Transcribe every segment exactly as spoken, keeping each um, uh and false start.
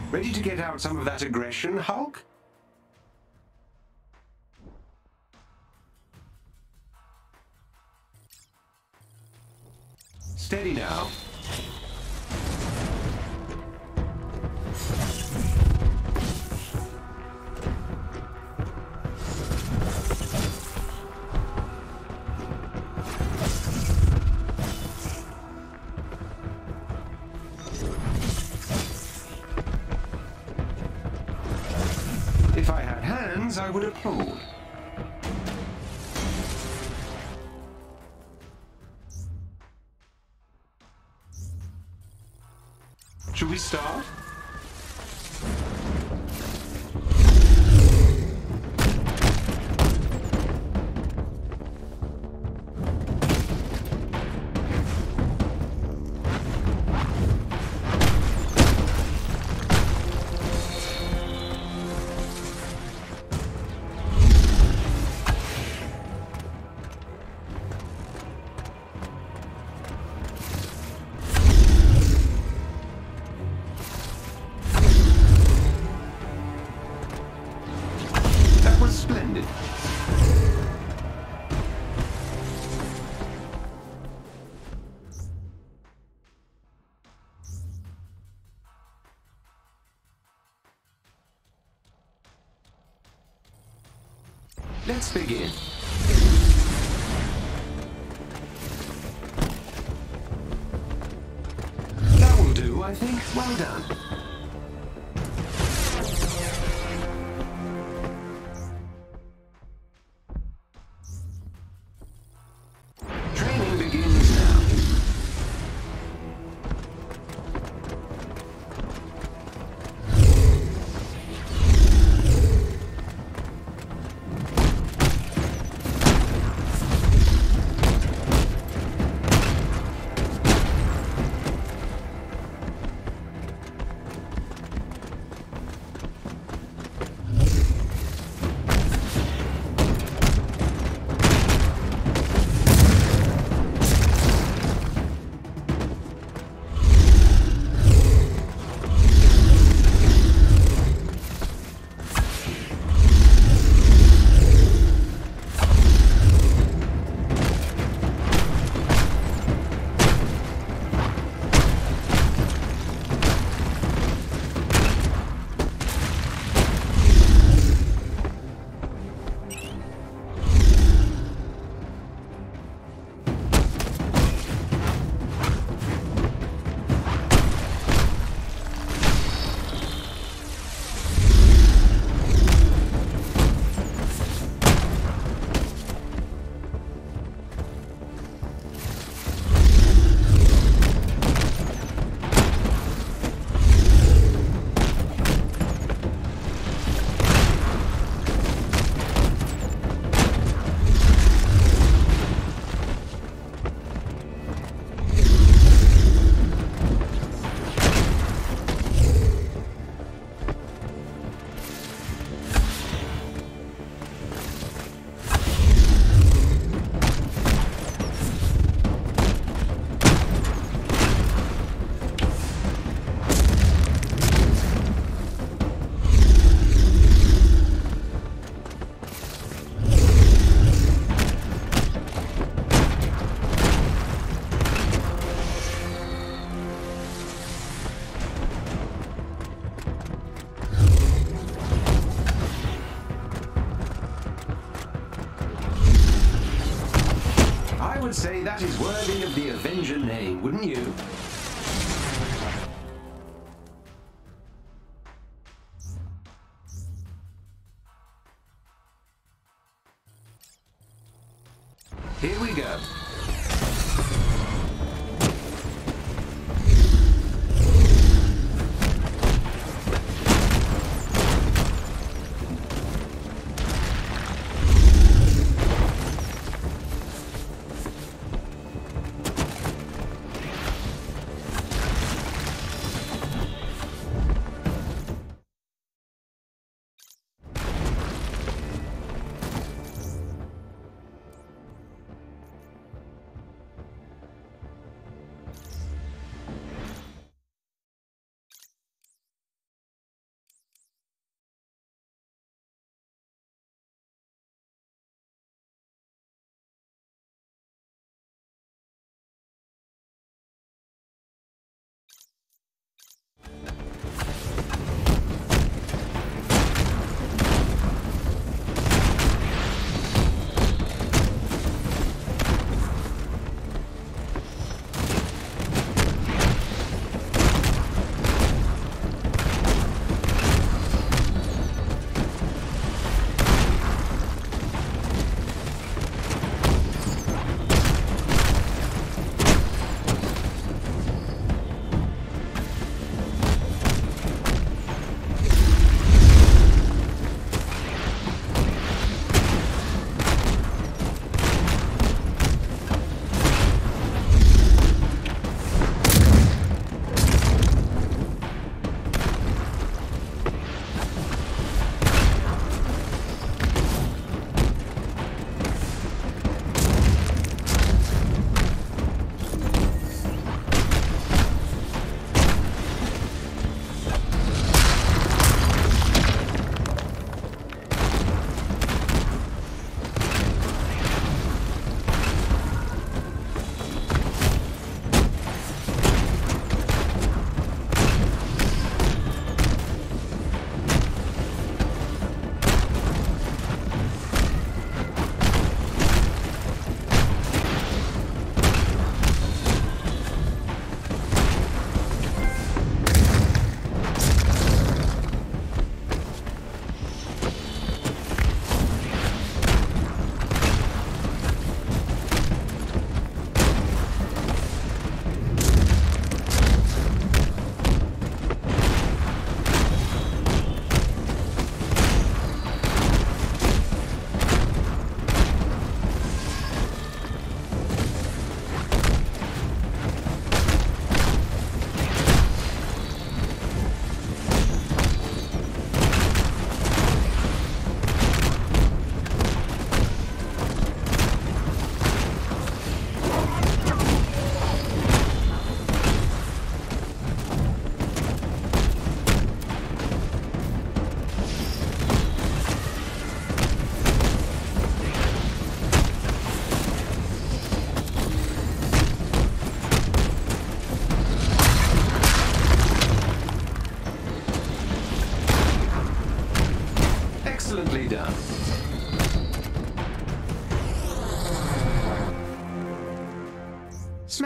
Ready to get out some of that aggression, Hulk? Steady now. If I had hands, I would applaud. Should we start? Splendid. Let's begin. That will do, I think. Well done. I would say that is worthy of the Avenger name, wouldn't you? Here we go.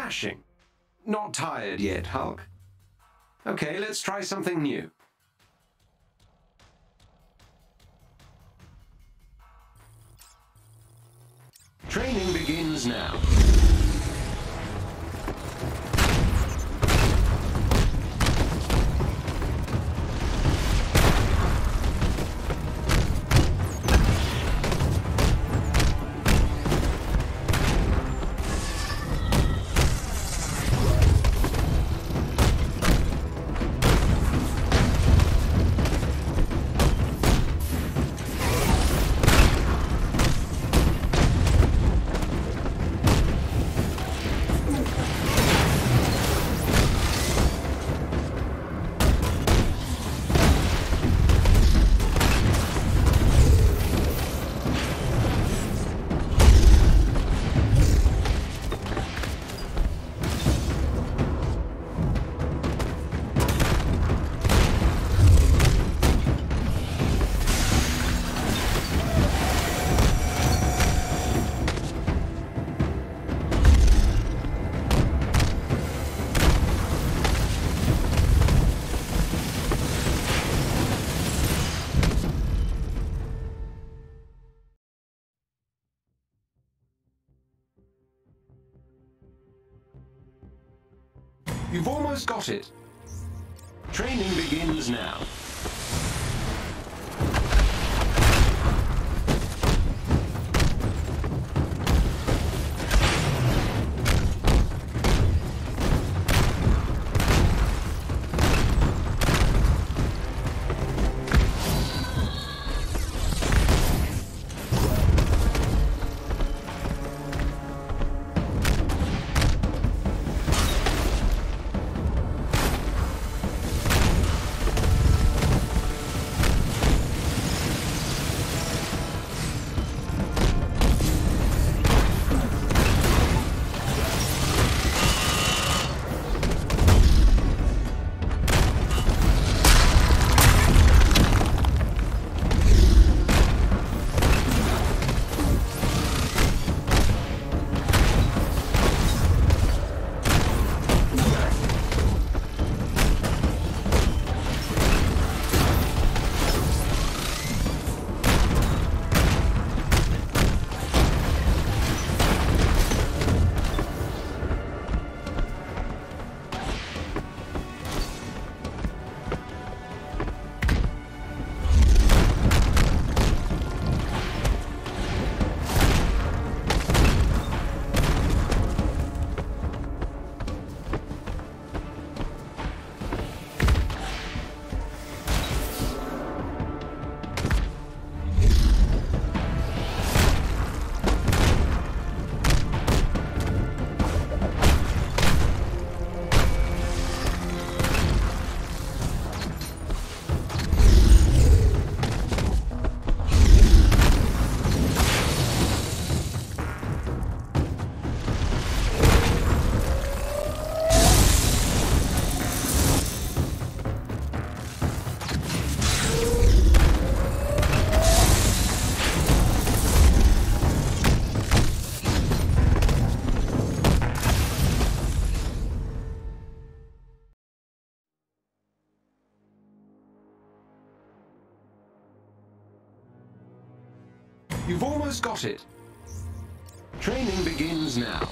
Smashing. Not tired yet, Hulk? Okay, let's try something new. Training begins now. You've almost got it. Training begins now. You've almost got it. Training begins now.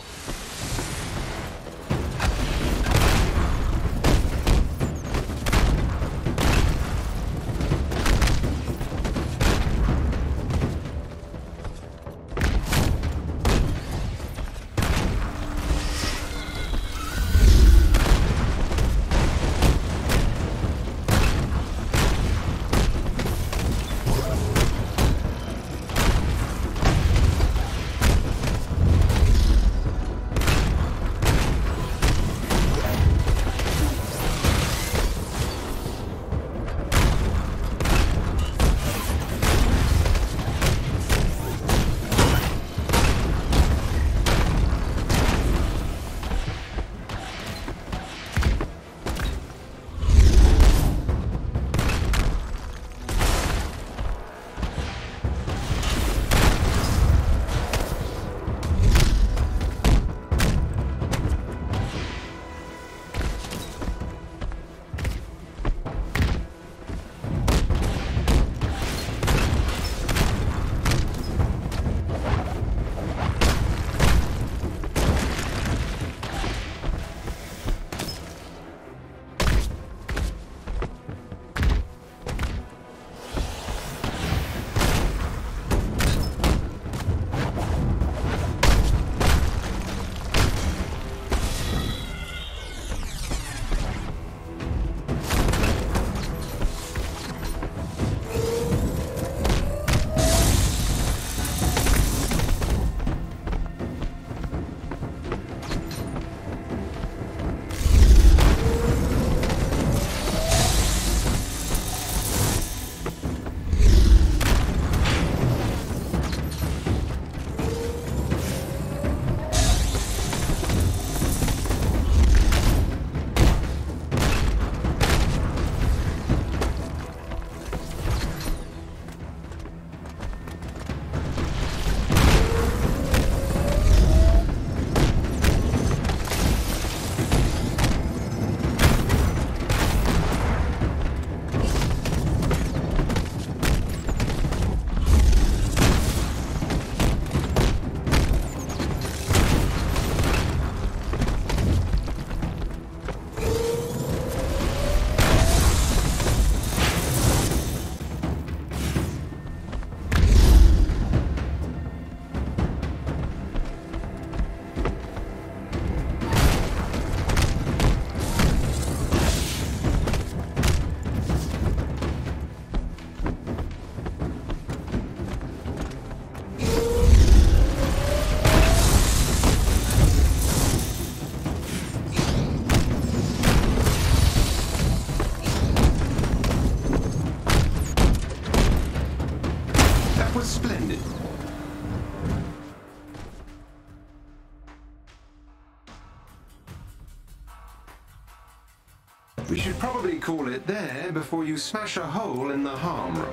We should probably call it there before you smash a hole in the harm room.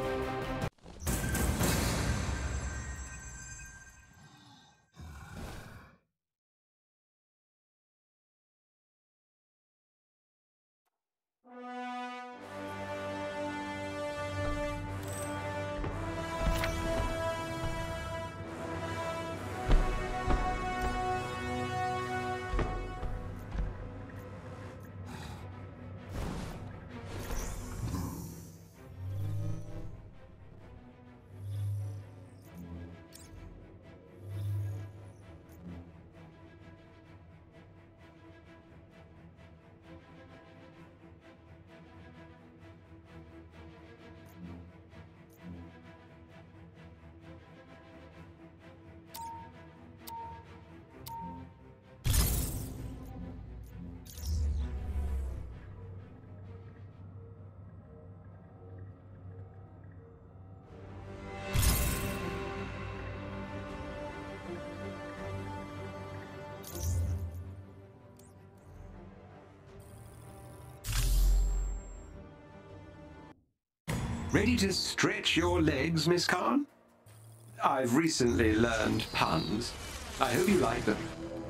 Ready to stretch your legs, Miss Khan? I've recently learned puns. I hope you like them.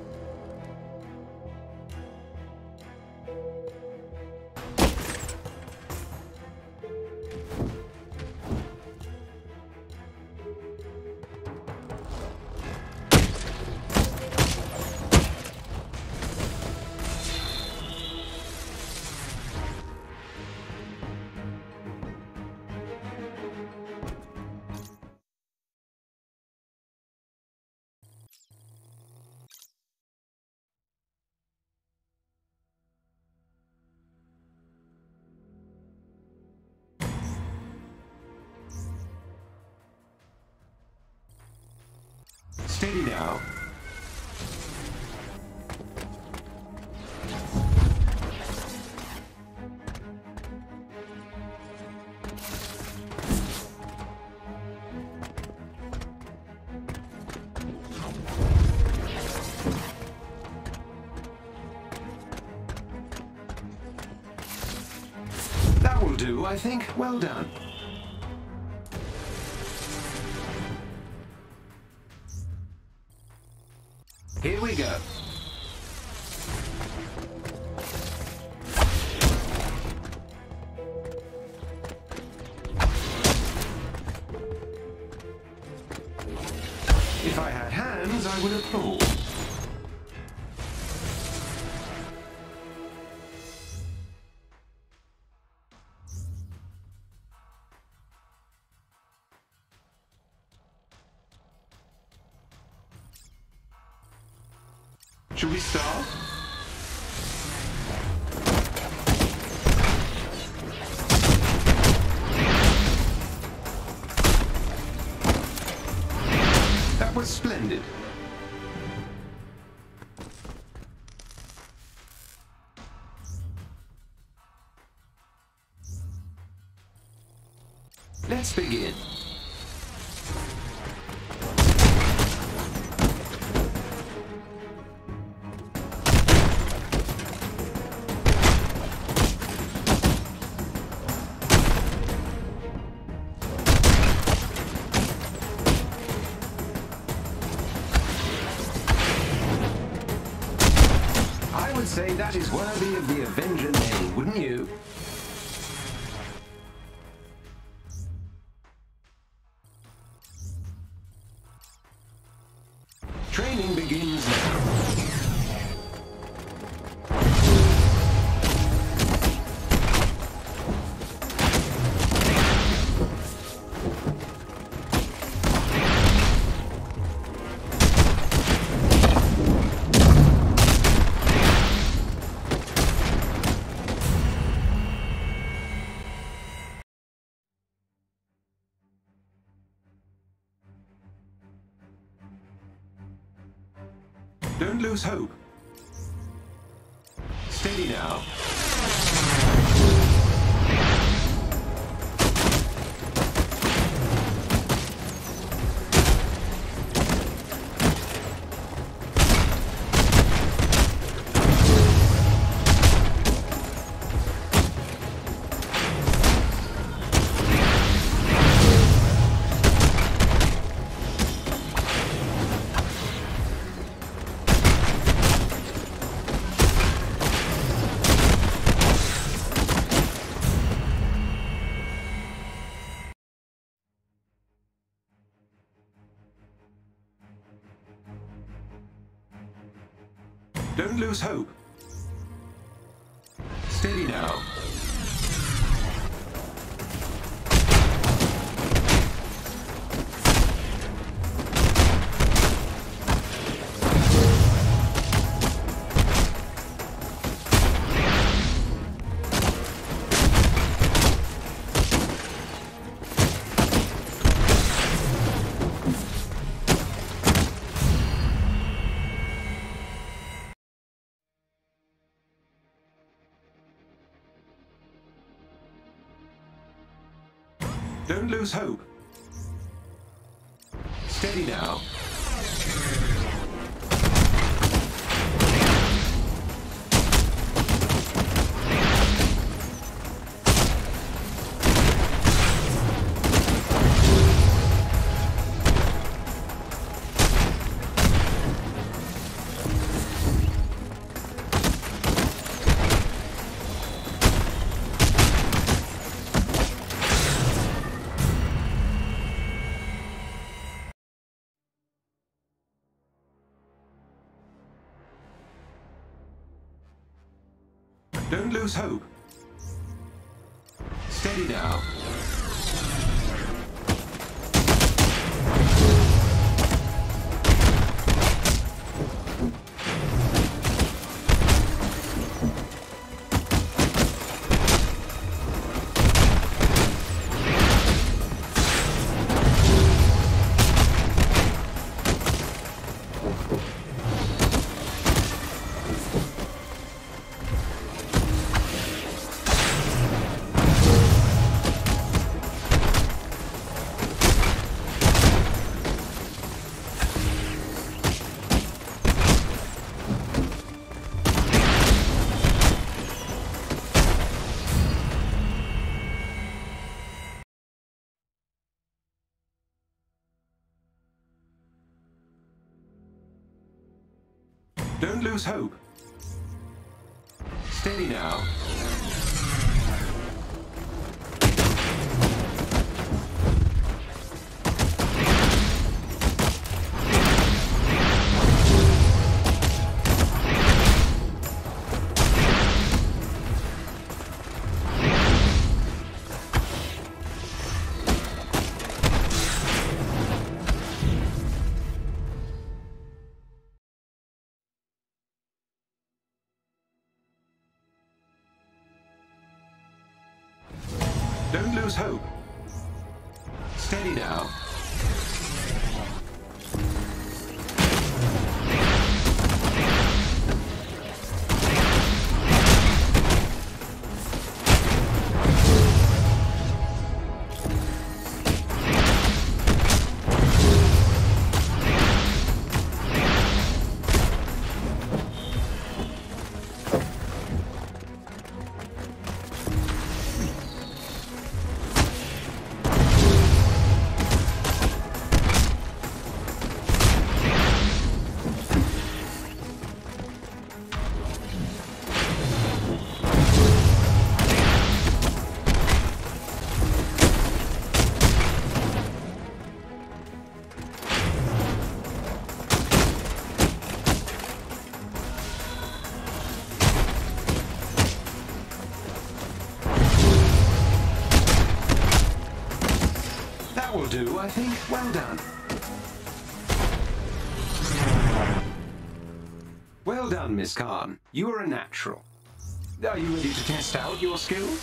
Steady now. That will do, I think. Well done. Here we go. If I had hands, I would applaud. Should we start? That was splendid. Let's begin. Say that is worthy of the Avenger name, wouldn't you? Training begins now. Don't lose hope. Steady now. Don't lose hope. Steady now. Don't lose hope. Steady now. Don't lose hope. Steady now. Don't lose hope. Steady now. Don't lose hope. Steady now. Will do, I think. Well done. Well done, Miss Khan. You are a natural. Are you ready to test out your skills?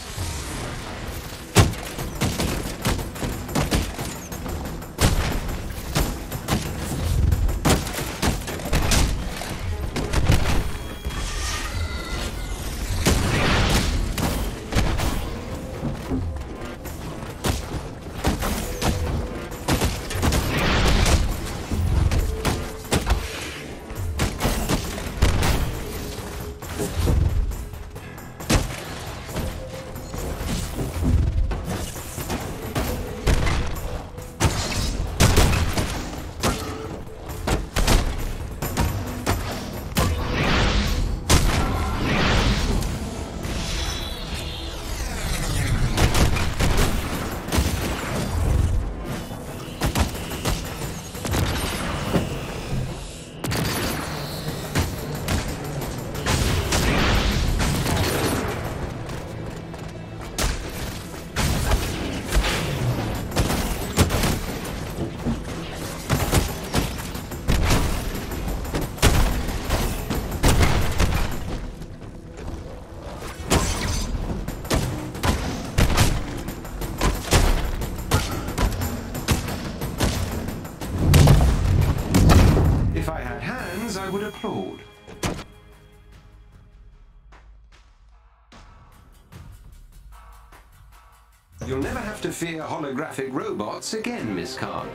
You'll never have to fear holographic robots again, Miss Khan.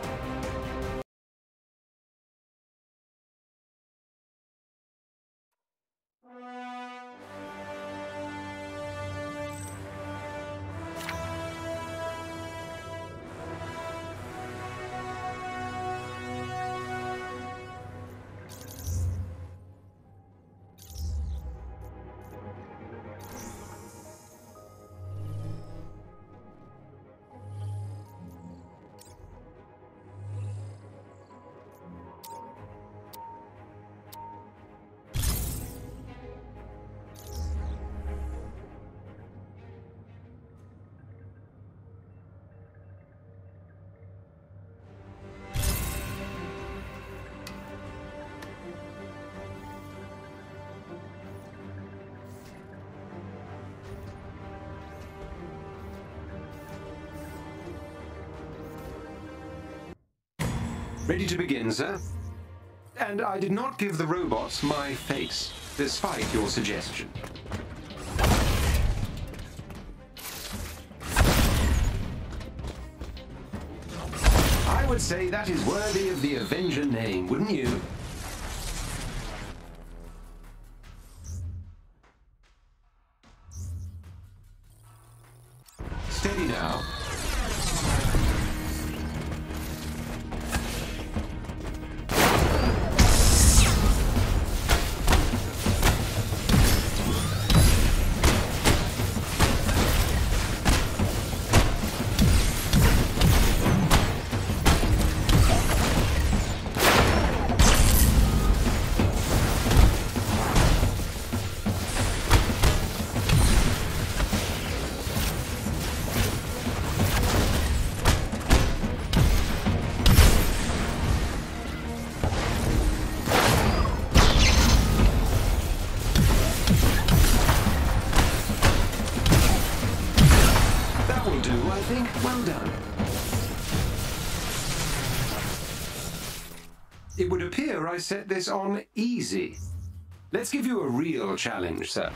Ready to begin, sir? And I did not give the robots my face, despite your suggestion. I would say that is worthy of the Avenger name, wouldn't you? Steady now. Well done. It would appear I set this on easy. Let's give you a real challenge, sir.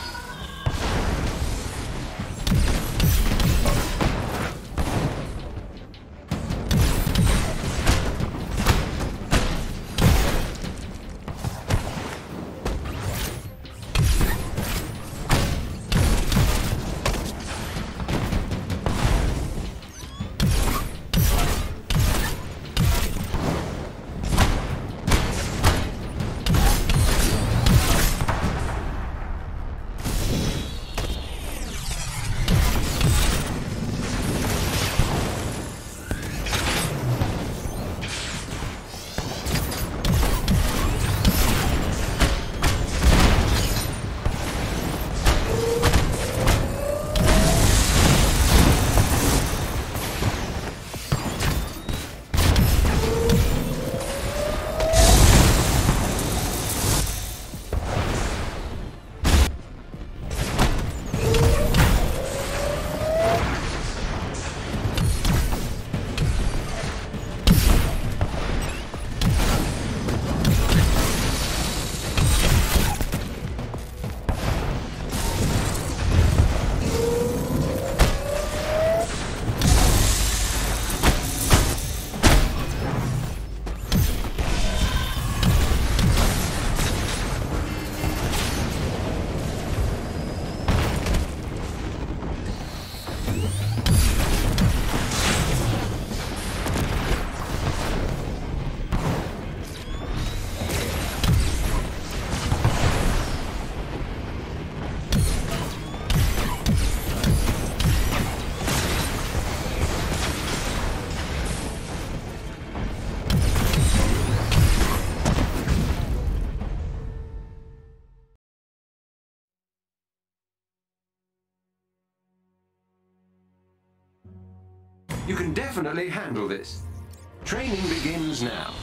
You can definitely handle this. Training begins now.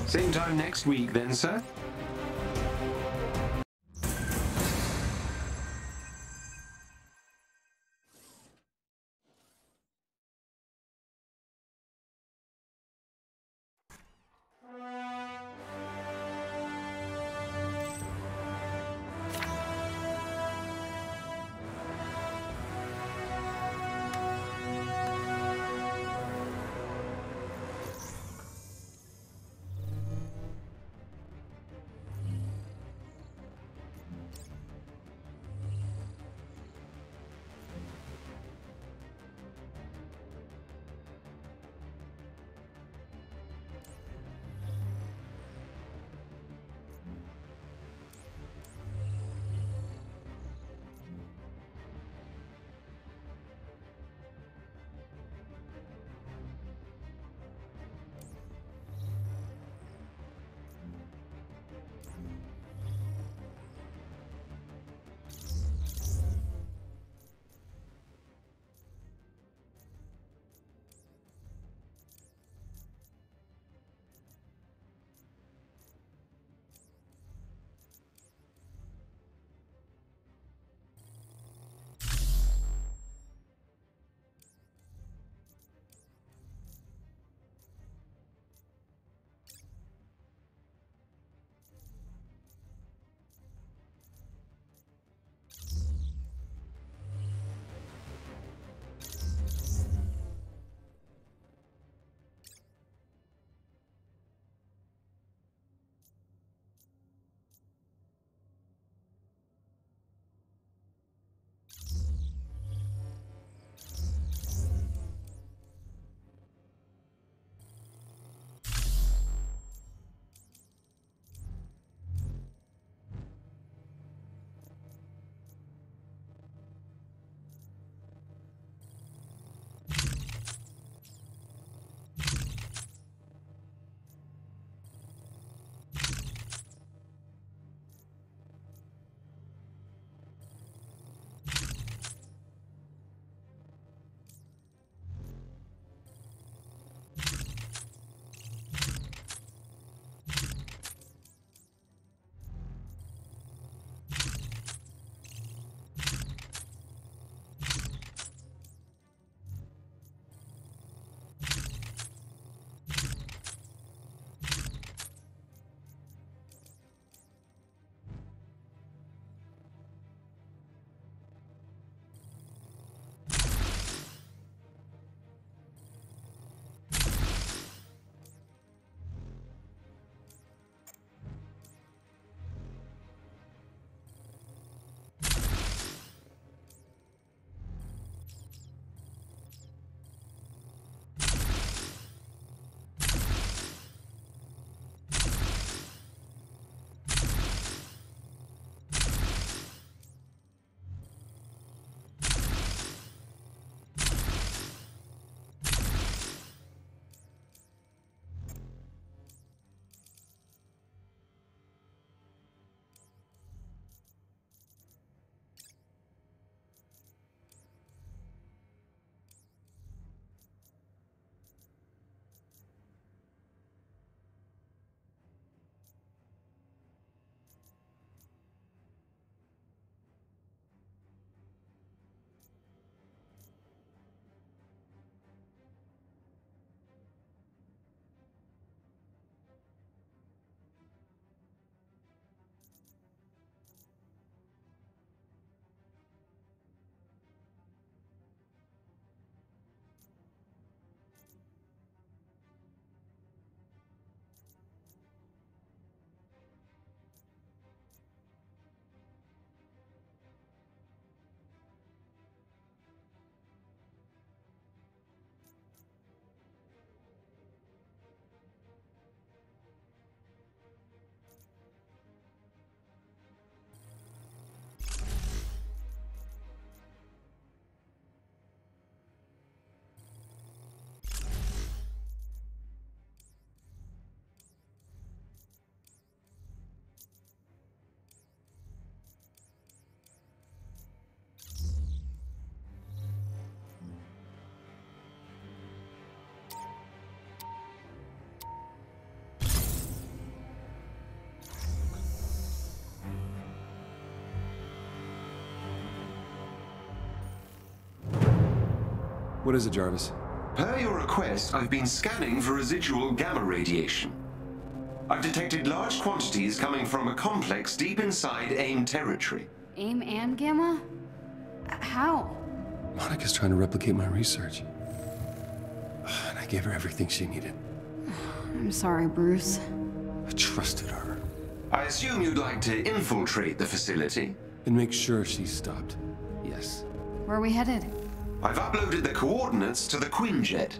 Same time next week then, sir? What is it, Jarvis? Per your request, I've been scanning for residual gamma radiation. I've detected large quantities coming from a complex deep inside AIM territory. AIM and gamma? How? Monica's trying to replicate my research. And I gave her everything she needed. I'm sorry, Bruce. I trusted her. I assume you'd like to infiltrate the facility? And make sure she's stopped. Yes. Where are we headed? I've uploaded the coordinates to the Quinjet.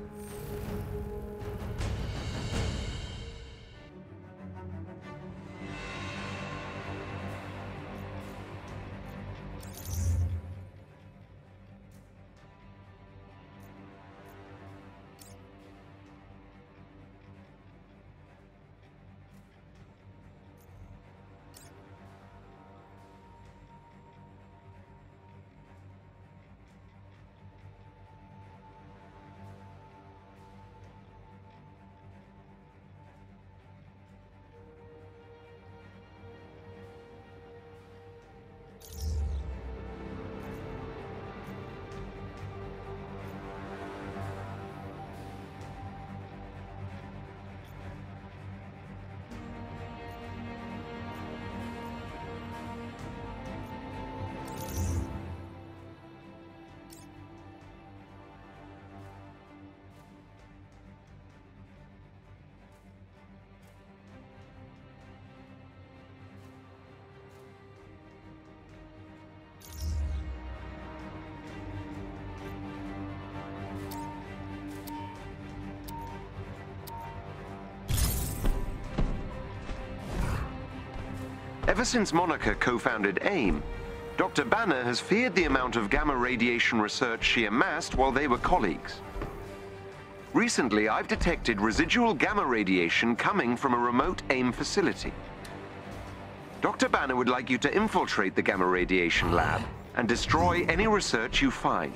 Ever since Monica co-founded AIM, Doctor Banner has feared the amount of gamma radiation research she amassed while they were colleagues. Recently, I've detected residual gamma radiation coming from a remote AIM facility. Doctor Banner would like you to infiltrate the gamma radiation lab and destroy any research you find.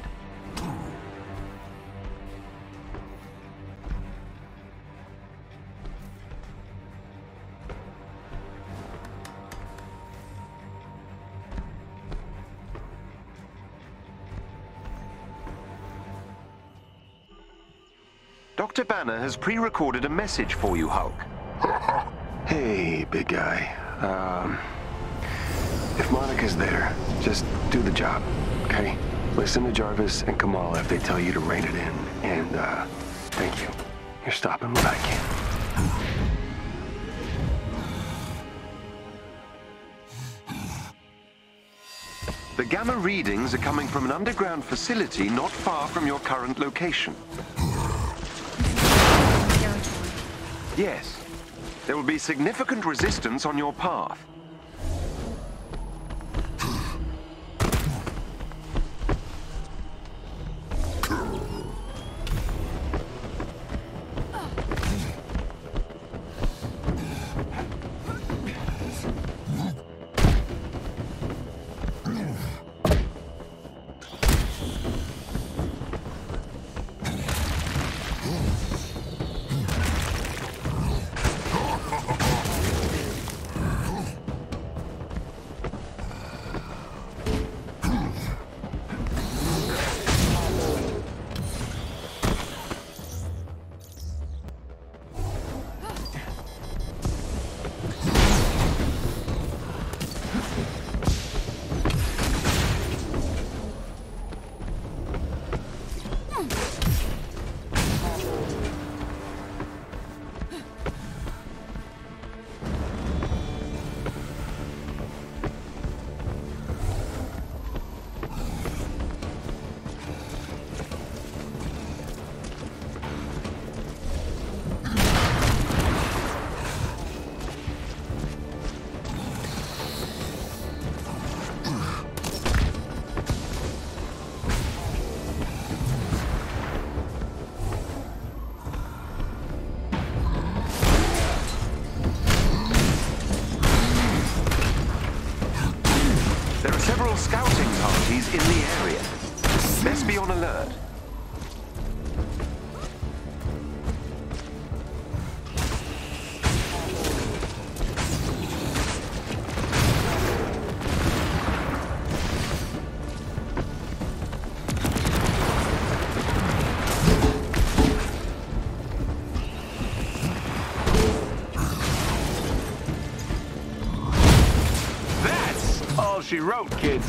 Doctor Banner has pre-recorded a message for you, Hulk. Hey, big guy. Um, if Monica's there, just do the job, okay? Listen to Jarvis and Kamala if they tell you to rein it in. And, uh, thank you. You're stopping what I can. The gamma readings are coming from an underground facility not far from your current location. Yes. There will be significant resistance on your path. Scouting parties in the area. Best be on alert. she wrote, kids.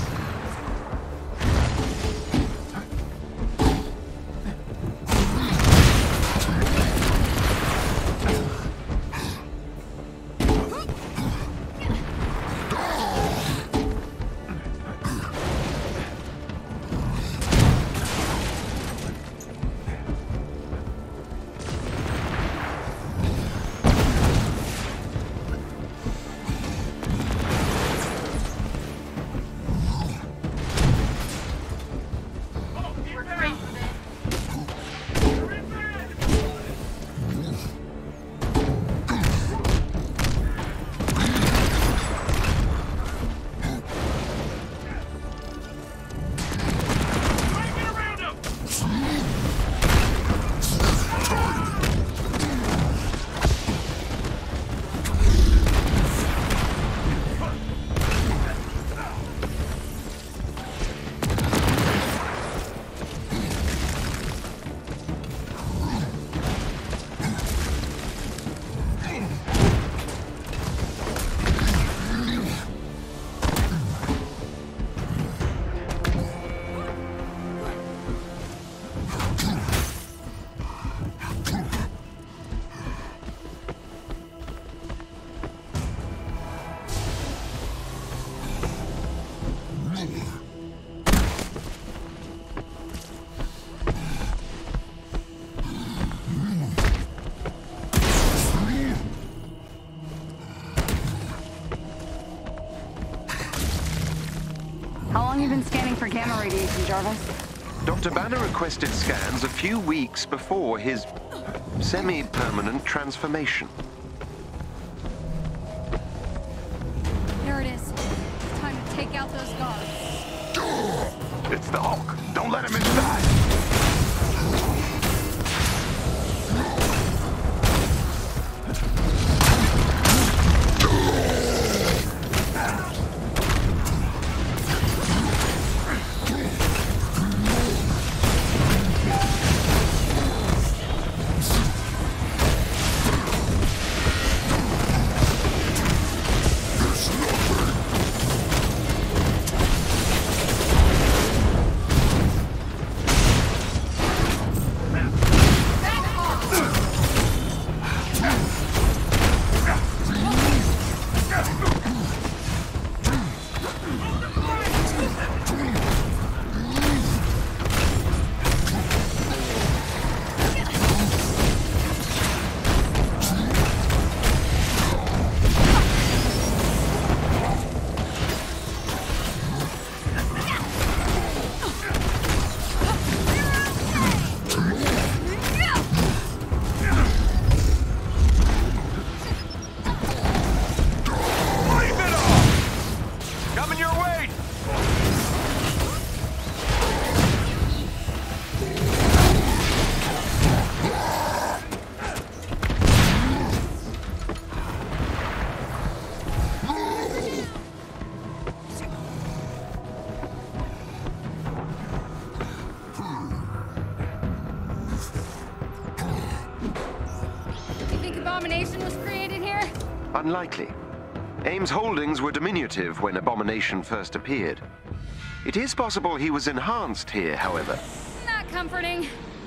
How long you been scanning for gamma radiation, Jarvis? Doctor Banner requested scans a few weeks before his semi-permanent transformation. There it is. It's time to take out those guards. It's the Hulk. Don't let him inside. Abomination was created here? Unlikely. AIM's holdings were diminutive when Abomination first appeared. It is possible he was enhanced here, however. Not comforting.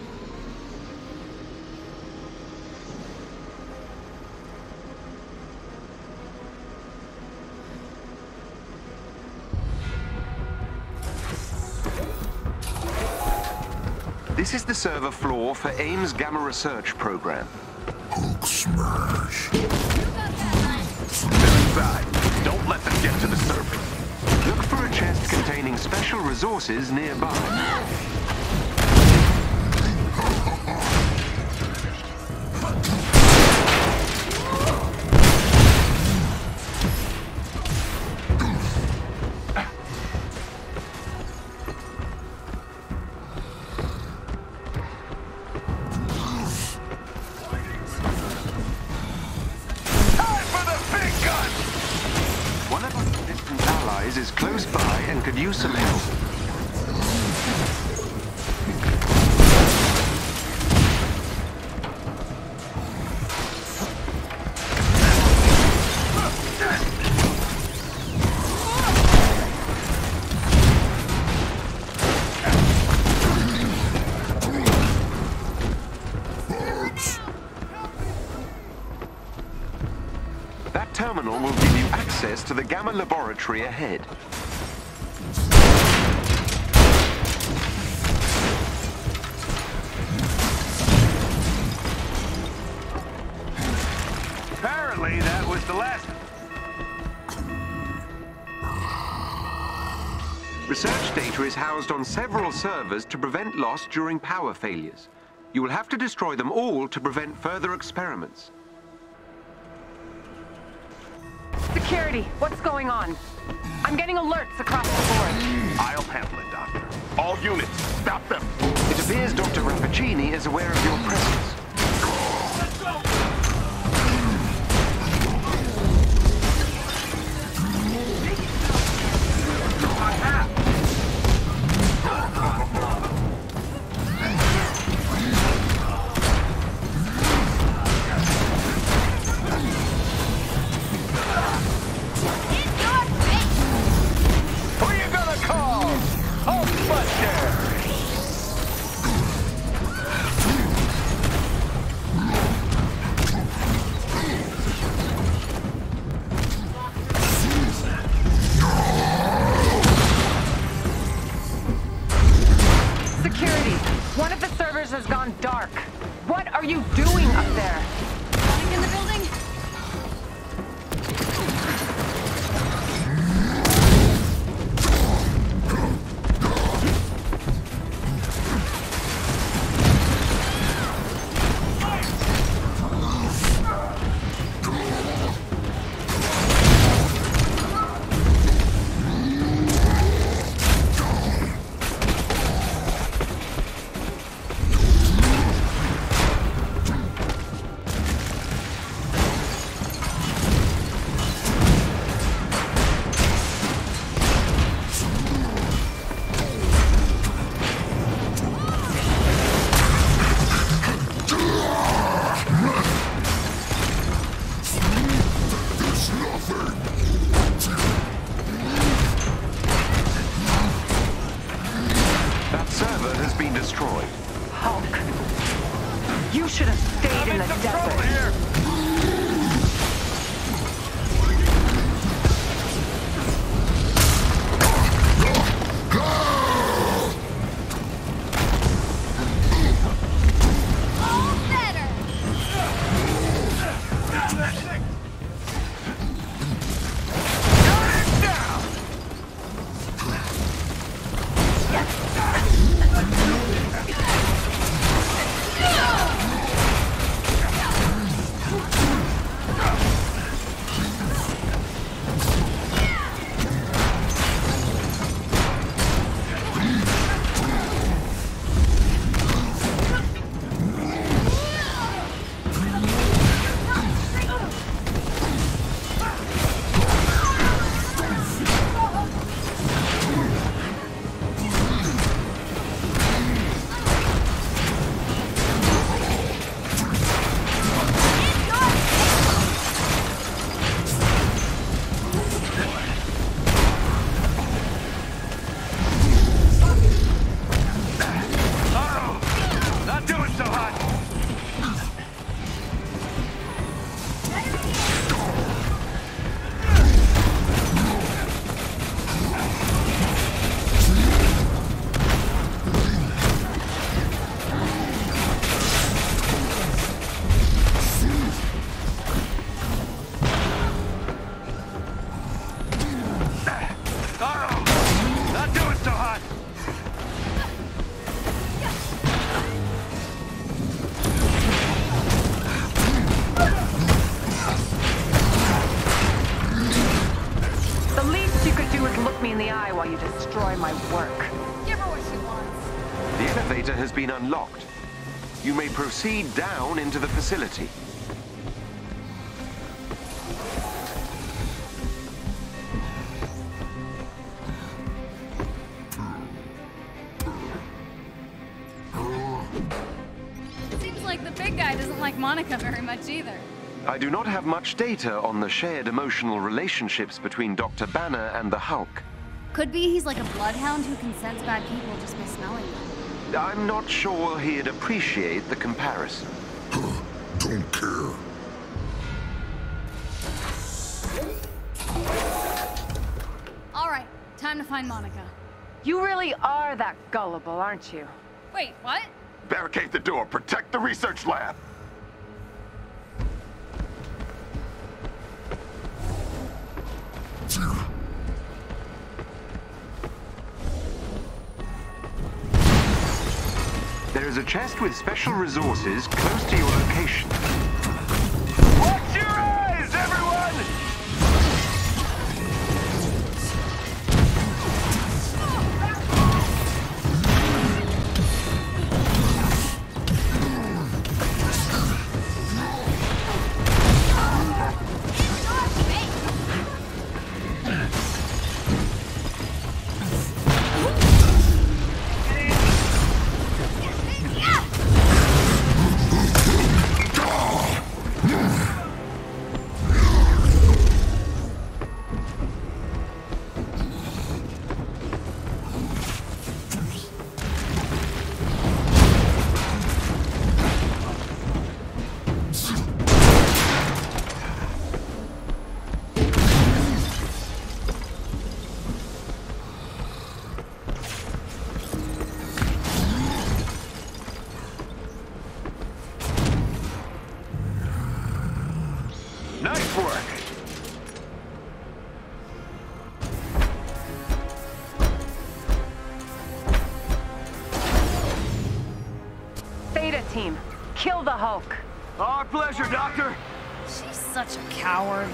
This is the server floor for AIM's Gamma Research program. Hulk smash. They're inside. Don't let them get to the surface. Look for a chest containing special resources nearby. Is close by and could use some help. terminal will give you access to the Gamma laboratory ahead. Apparently, that was the last... Research data is housed on several servers to prevent loss during power failures. You will have to destroy them all to prevent further experiments. Security, what's going on? I'm getting alerts across the board. I'll handle it, Doctor. All units, stop them. It appears Doctor Rappaccini is aware of your presence. Let's go! Has gone dark. What are you doing up there? Running in the building? You should have stayed in the desert. Here. Has been unlocked. You may proceed down into the facility. Seems like the big guy doesn't like Monica very much either. I do not have much data on the shared emotional relationships between Doctor Banner and the Hulk. Could be he's like a bloodhound who can sense bad people just by smelling them. I'm not sure he'd appreciate the comparison. Don't care. Time to find Monica. You really are that gullible, aren't you? Wait, what? Barricade the door. Protect the research lab. There is a chest with special resources close to your location. Watch your eyes, everyone! Nice work! Theta team, kill the Hulk. Our pleasure, Doctor. She's such a coward.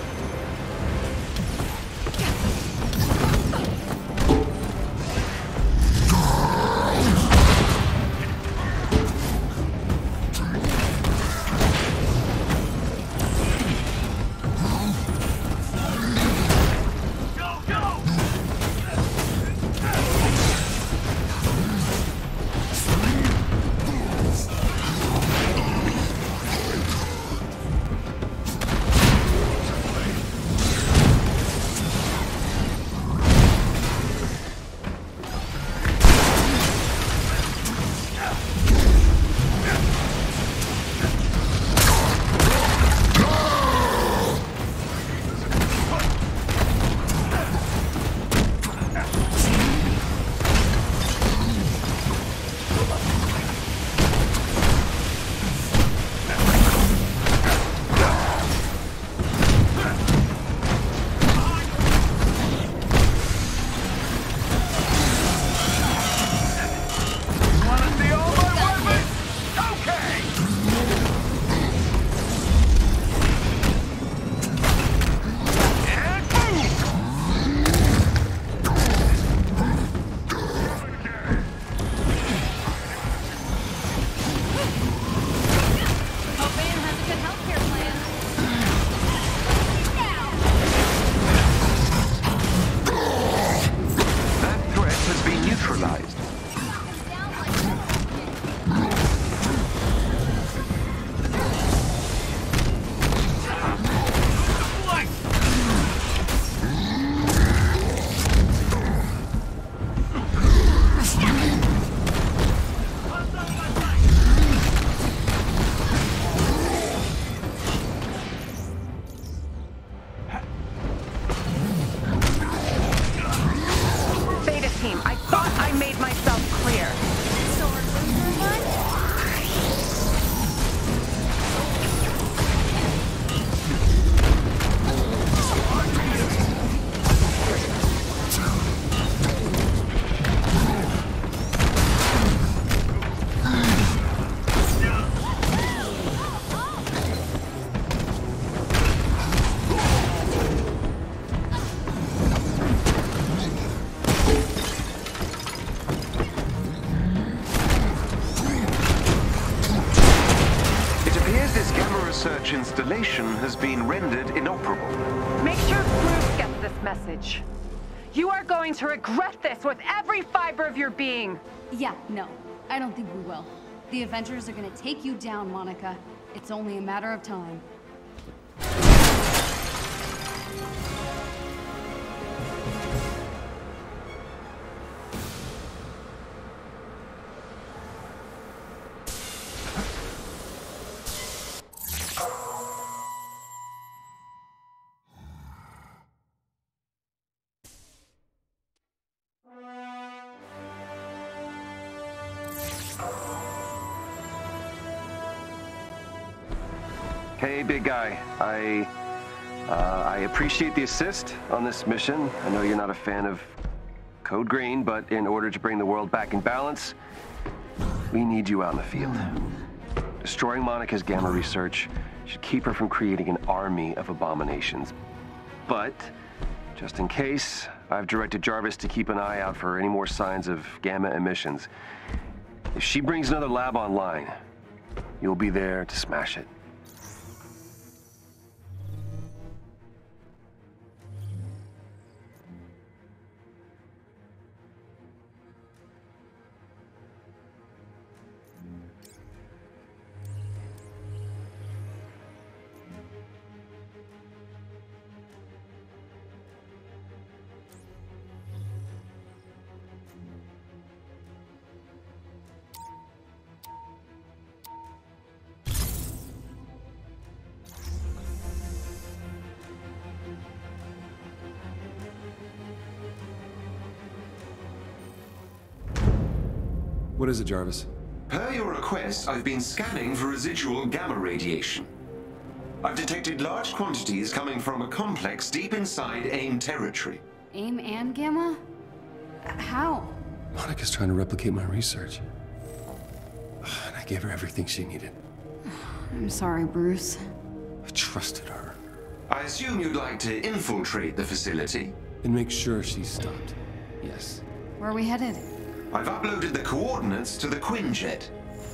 research installation has been rendered inoperable. Make sure Bruce gets this message. You are going to regret this with every fiber of your being. Yeah, no. I don't think we will. The Avengers are gonna take you down, Monica. It's only a matter of time. Hey, big guy. I, uh, I appreciate the assist on this mission. I know you're not a fan of Code Green, but in order to bring the world back in balance, we need you out in the field. Destroying Monica's gamma research should keep her from creating an army of abominations. But, just in case, I've directed Jarvis to keep an eye out for any more signs of gamma emissions. If she brings another lab online, you'll be there to smash it. What is it, Jarvis? Per your request, I've been scanning for residual gamma radiation. I've detected large quantities coming from a complex deep inside AIM territory. AIM and Gamma? How? Monica's trying to replicate my research. And I gave her everything she needed. I'm sorry, Bruce. I trusted her. I assume you'd like to infiltrate the facility? And make sure she's stopped. Yes. Where are we headed? I've uploaded the coordinates to the Quinjet.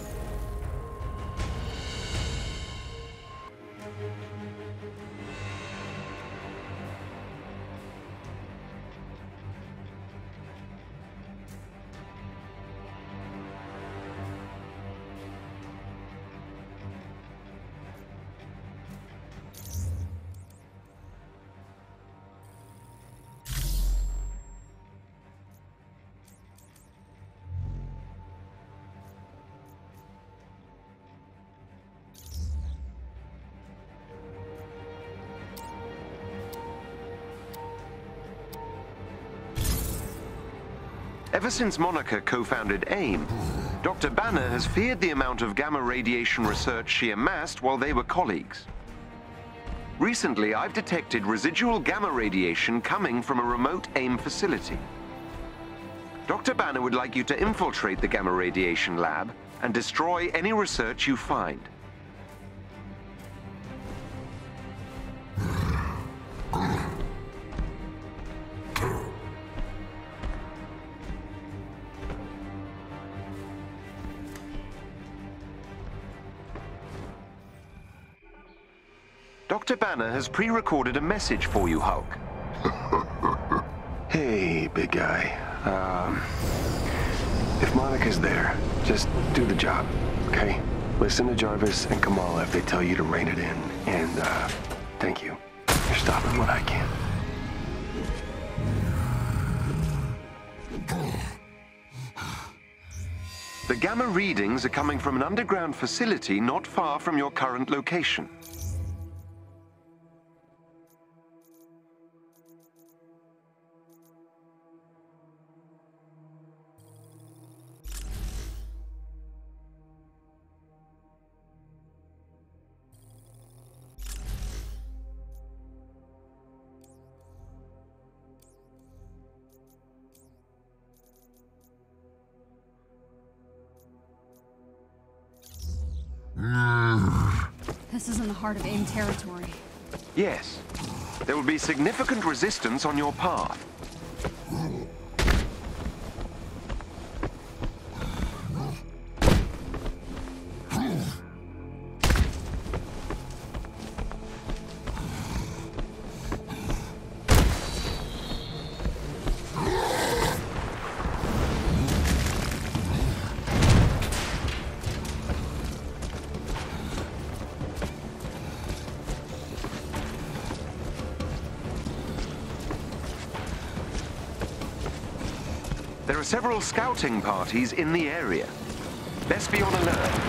Ever since Monica co-founded AIM, Doctor Banner has feared the amount of gamma radiation research she amassed while they were colleagues. Recently, I've detected residual gamma radiation coming from a remote AIM facility. Doctor Banner would like you to infiltrate the gamma radiation lab and destroy any research you find. Doctor Banner has pre-recorded a message for you, Hulk. Hey, big guy. Um, if Monica's there, just do the job, okay? Listen to Jarvis and Kamala if they tell you to rein it in. And, uh, thank you. You're stopping what I can. The gamma readings are coming from an underground facility not far from your current location. This is in the heart of AIM territory. Yes. There will be significant resistance on your path. There are several scouting parties in the area. Best be on alert.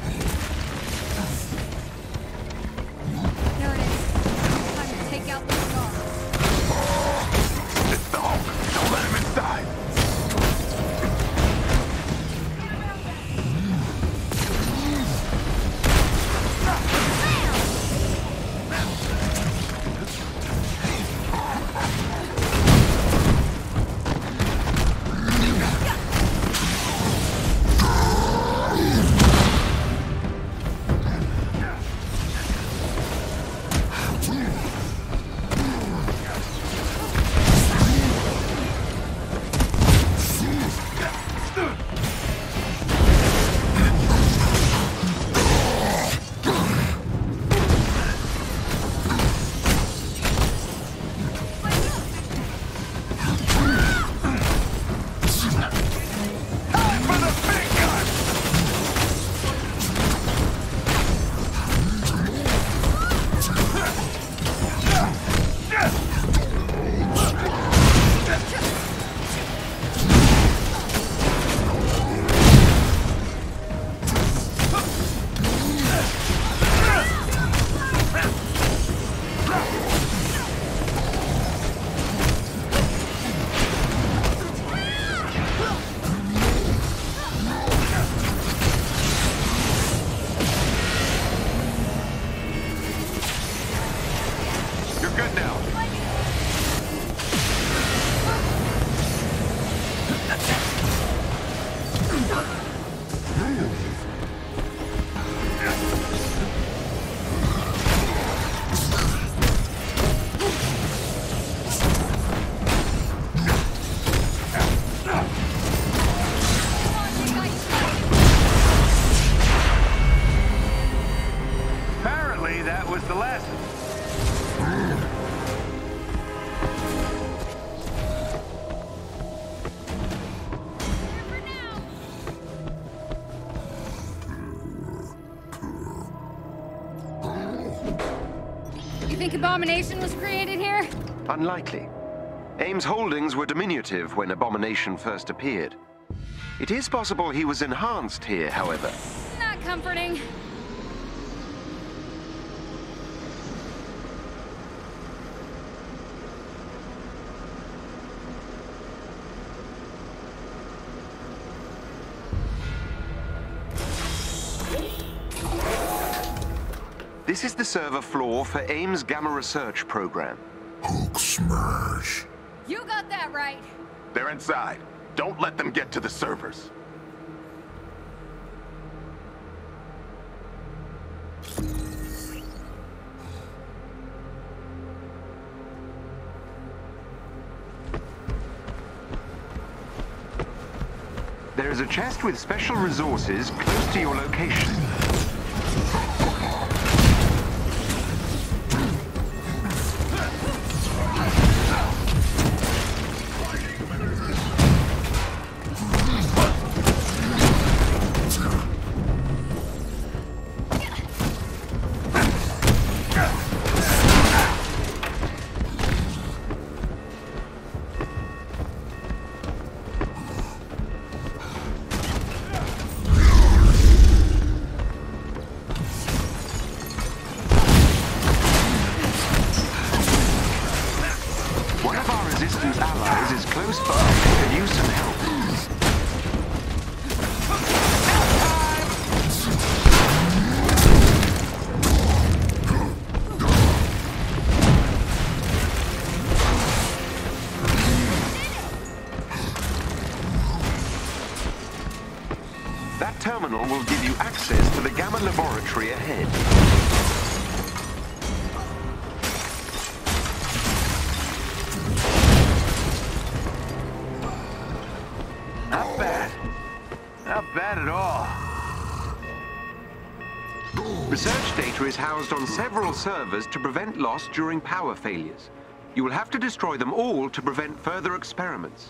There it is. Time to take out the We're good now. Apparently, that was the lesson. You think Abomination was created here? Unlikely. AIM's holdings were diminutive when Abomination first appeared. It is possible he was enhanced here, however. Not comforting. This is the server floor for AIM's Gamma Research program. Hulk smash. You got that right. They're inside. Don't let them get to the servers. There is a chest with special resources close to your location. One of our resistance allies is close by and could use some help. That terminal will give you access to the Gamma Laboratory ahead. Not bad. Not bad at all. Research data is housed on several servers to prevent loss during power failures. You will have to destroy them all to prevent further experiments.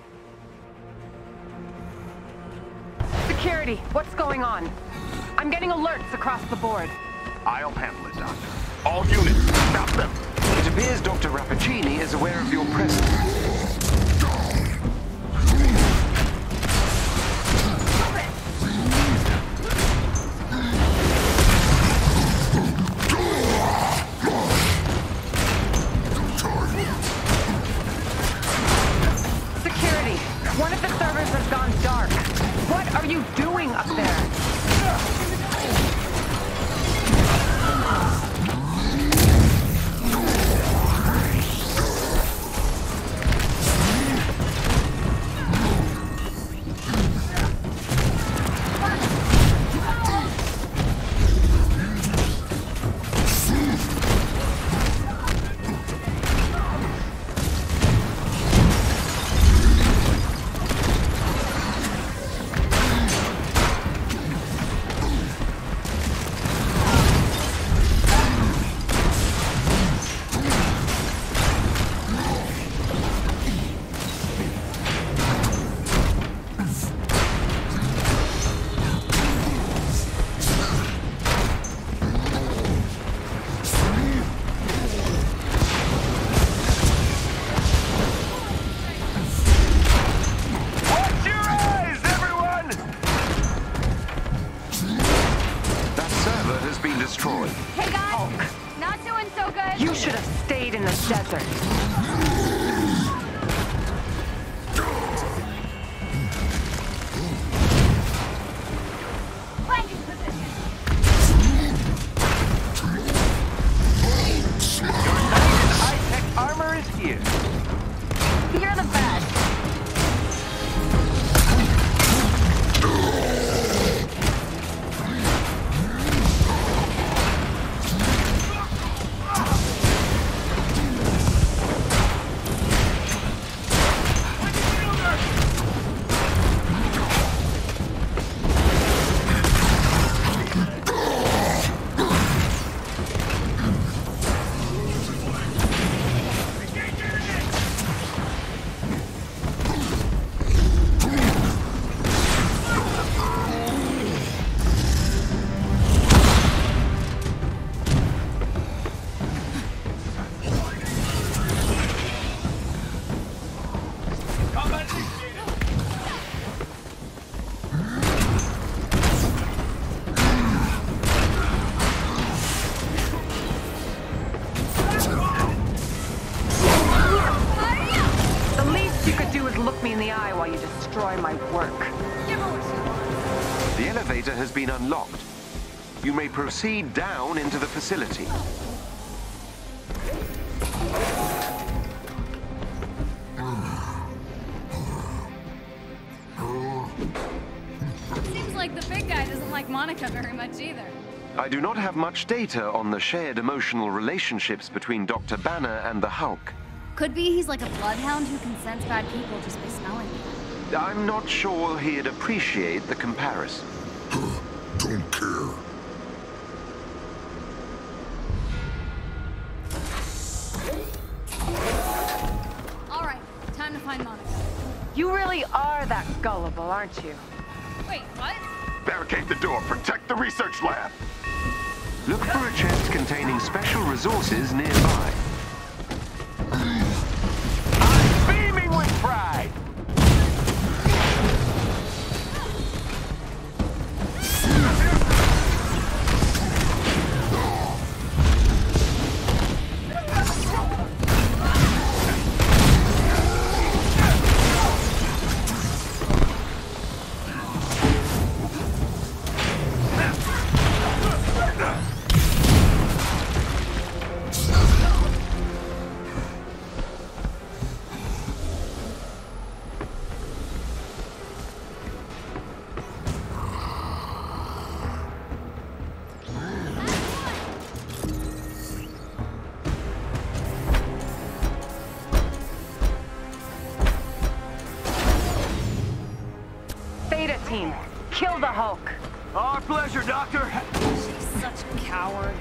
Security, what's going on? I'm getting alerts across the board. I'll handle it, Doctor. All units, stop them. It appears Doctor Rappaccini is aware of your presence. Security, one of the servers has gone dark. What are you doing up there? Destroyed. Hey guys, not doing so good. You should have stayed in the desert. Landing position. Your high-tech destroy my work. Give her what she wants. The elevator has been unlocked. You may proceed down into the facility. Seems like the big guy doesn't like Monica very much either. I do not have much data on the shared emotional relationships between Doctor Banner and the Hulk. Could be he's like a bloodhound who can sense bad people just by smelling them. I'm not sure he'd appreciate the comparison. Don't care. All right, time to find Monica. You really are that gullible, aren't you? Wait, what? Barricade the door. Protect the research lab. Look for a chest containing special resources nearby. I'm beaming with pride! Team, kill the Hulk. Our pleasure, Doctor. She's such a coward.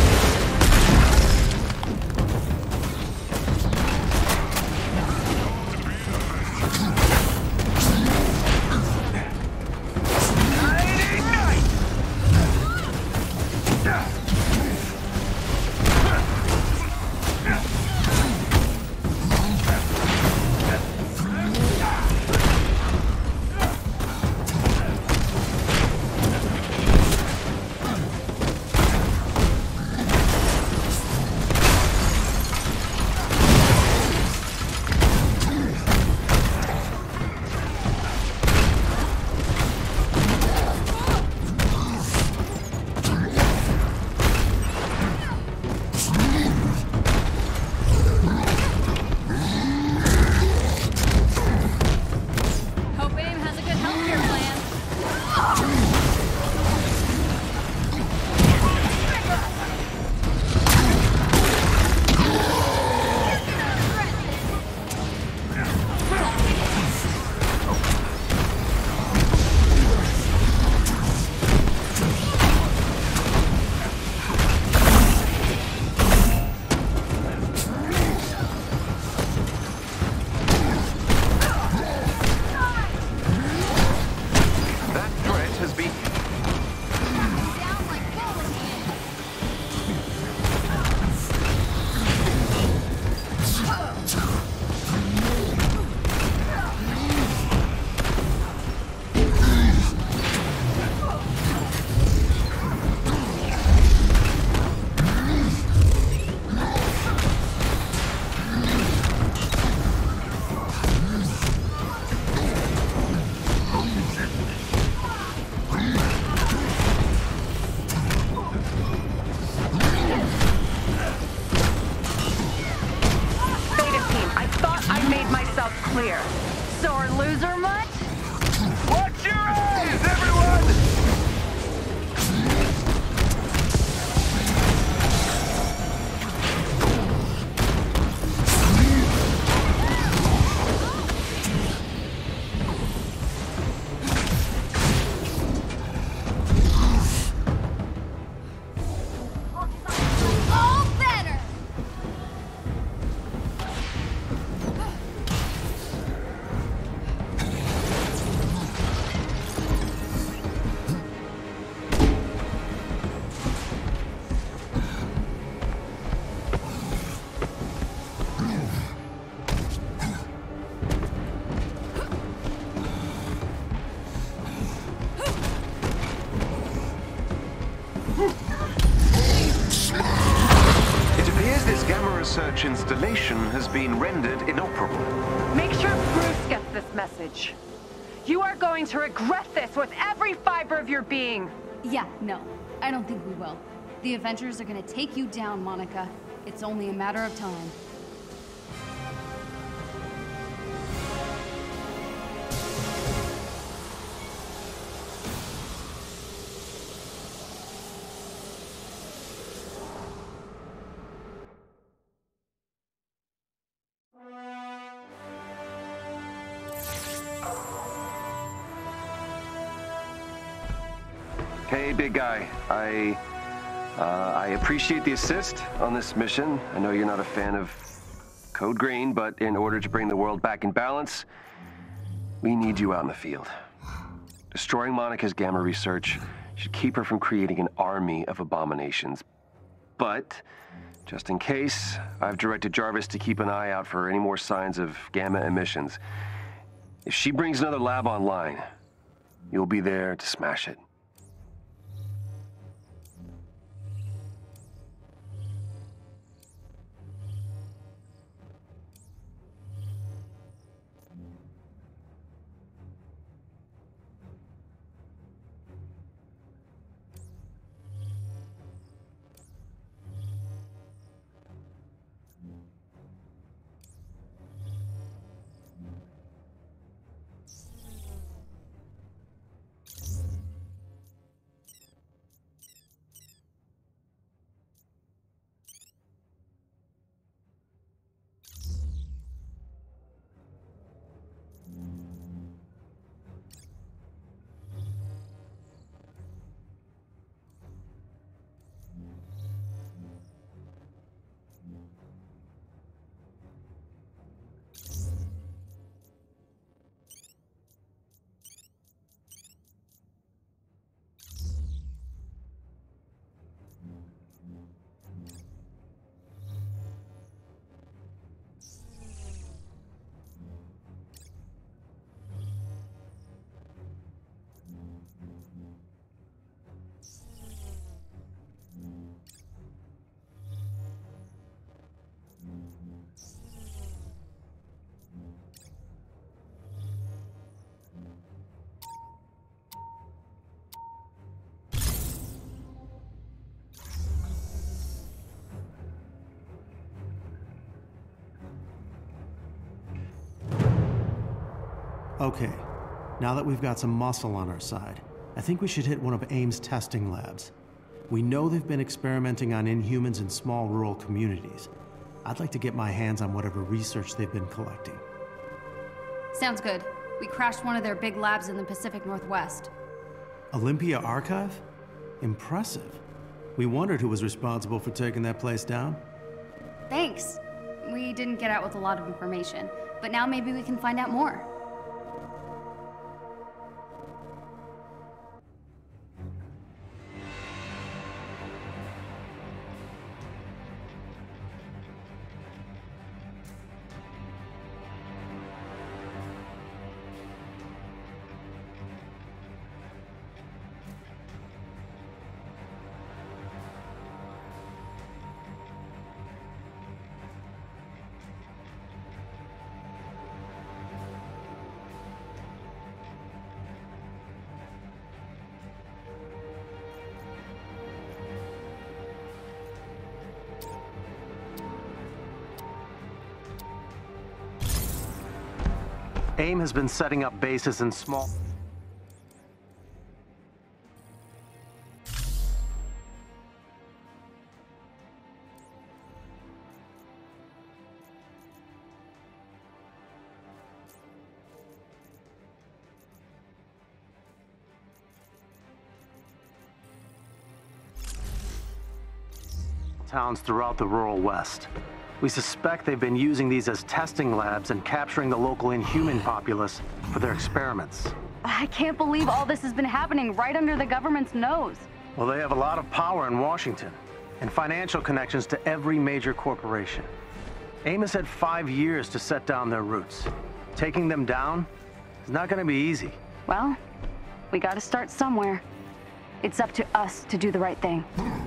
Clear. Sore loser much? Watch your eyes, everyone! All better! It appears this gamma research installation has been rendered inoperable. Make sure Bruce gets this message. You are going to regret this with every fiber of your being. Yeah, no. I don't think we will. The Avengers are gonna take you down, Monica. It's only a matter of time. Hey, big guy. I, uh, I appreciate the assist on this mission. I know you're not a fan of Code Green, but in order to bring the world back in balance, we need you out in the field. Destroying Monica's gamma research should keep her from creating an army of abominations. But, just in case, I've directed Jarvis to keep an eye out for any more signs of gamma emissions. If she brings another lab online, you'll be there to smash it. Okay, now that we've got some muscle on our side, I think we should hit one of AIM's testing labs. We know they've been experimenting on Inhumans in small rural communities. I'd like to get my hands on whatever research they've been collecting. Sounds good. We crashed one of their big labs in the Pacific Northwest. Olympia Archive? Impressive. We wondered who was responsible for taking that place down. Thanks. We didn't get out with a lot of information, but now maybe we can find out more. AIM has been setting up bases in small... towns throughout the rural West. We suspect they've been using these as testing labs and capturing the local Inhuman populace for their experiments. I can't believe all this has been happening right under the government's nose. Well, they have a lot of power in Washington and financial connections to every major corporation. AIM has had five years to set down their roots. Taking them down is not going to be easy. Well, we gotta start somewhere. It's up to us to do the right thing.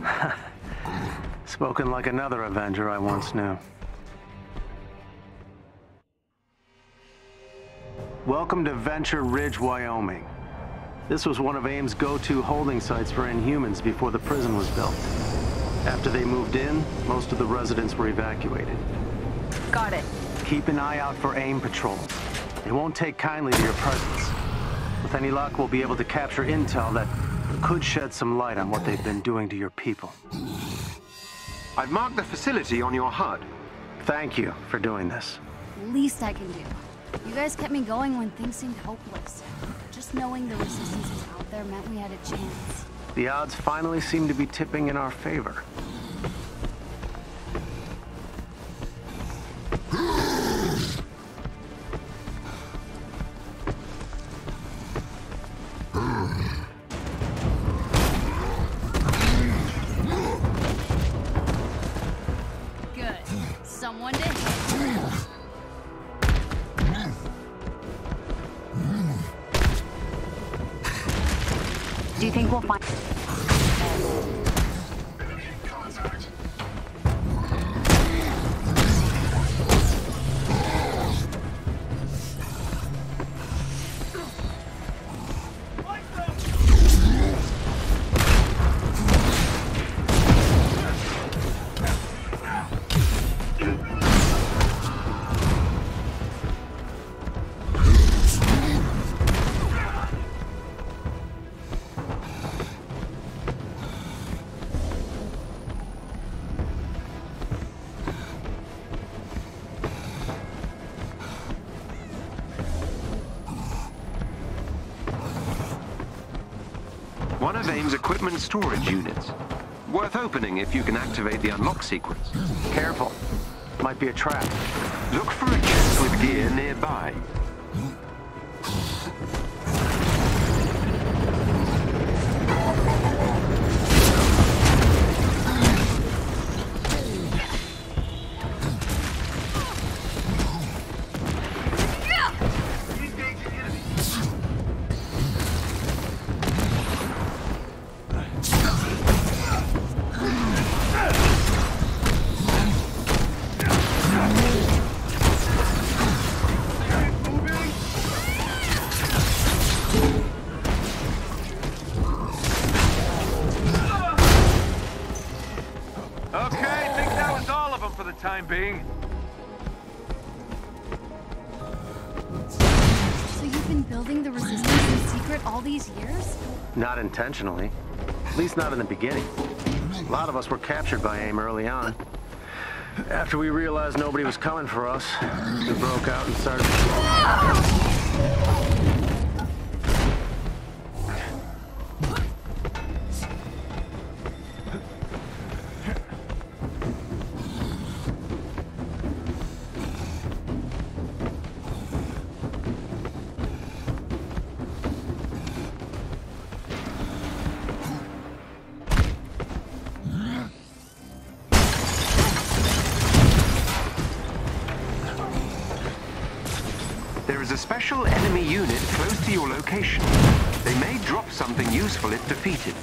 Spoken like another Avenger I once knew. Welcome to Venture Ridge, Wyoming. This was one of AIM's go-to holding sites for Inhumans before the prison was built. After they moved in, most of the residents were evacuated. Got it. Keep an eye out for AIM patrols. They won't take kindly to your presence. With any luck, we'll be able to capture intel that could shed some light on what they've been doing to your people. I've marked the facility on your H U D. Thank you for doing this. Least I can do. You guys kept me going when things seemed hopeless. Just knowing the resistance was out there meant we had a chance. The odds finally seem to be tipping in our favor. Good. Someone to hit. Do you think we'll find... One of AIM's equipment storage units. Worth opening if you can activate the unlock sequence. Careful. Might be a trap. Look for a chest with gear nearby. Time being. So you've been building the resistance in secret all these years? Not intentionally. At least not in the beginning. A lot of us were captured by AIM early on. After we realized nobody was coming for us, we broke out and started... There is a special enemy unit close to your location. They may drop something useful if defeated.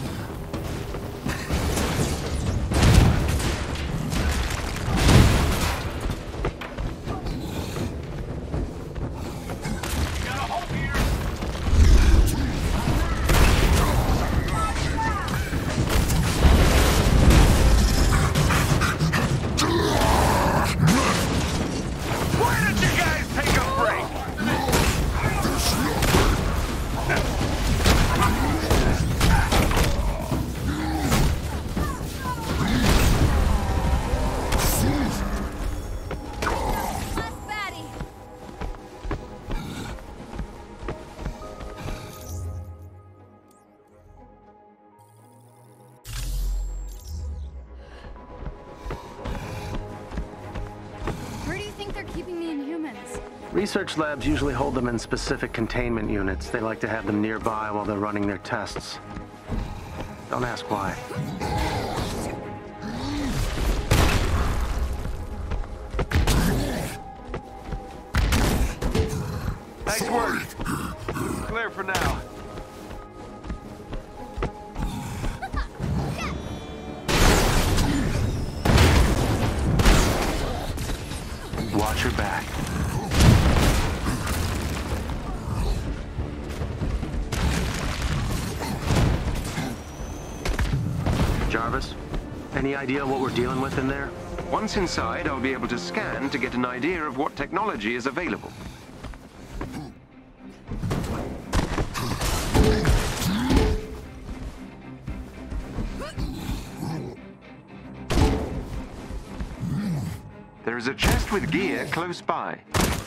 Research labs usually hold them in specific containment units. They like to have them nearby while they're running their tests. Don't ask why. Nice work. Clear for now. Watch your back. Any idea what we're dealing with in there? Once inside, I'll be able to scan to get an idea of what technology is available. There is a chest with gear close by.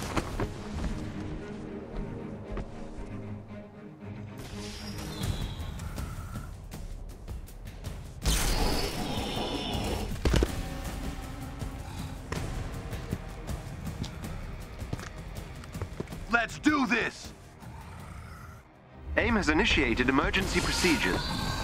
Let's do this! AIM has initiated emergency procedures.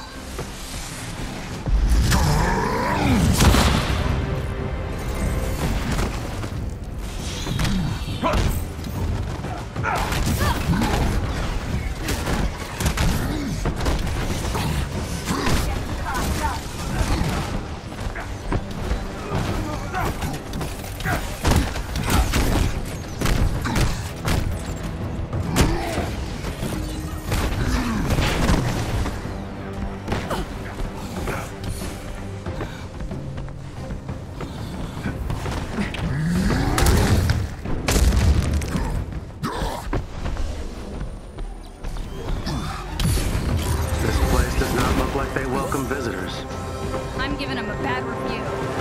I'm giving him a bad review.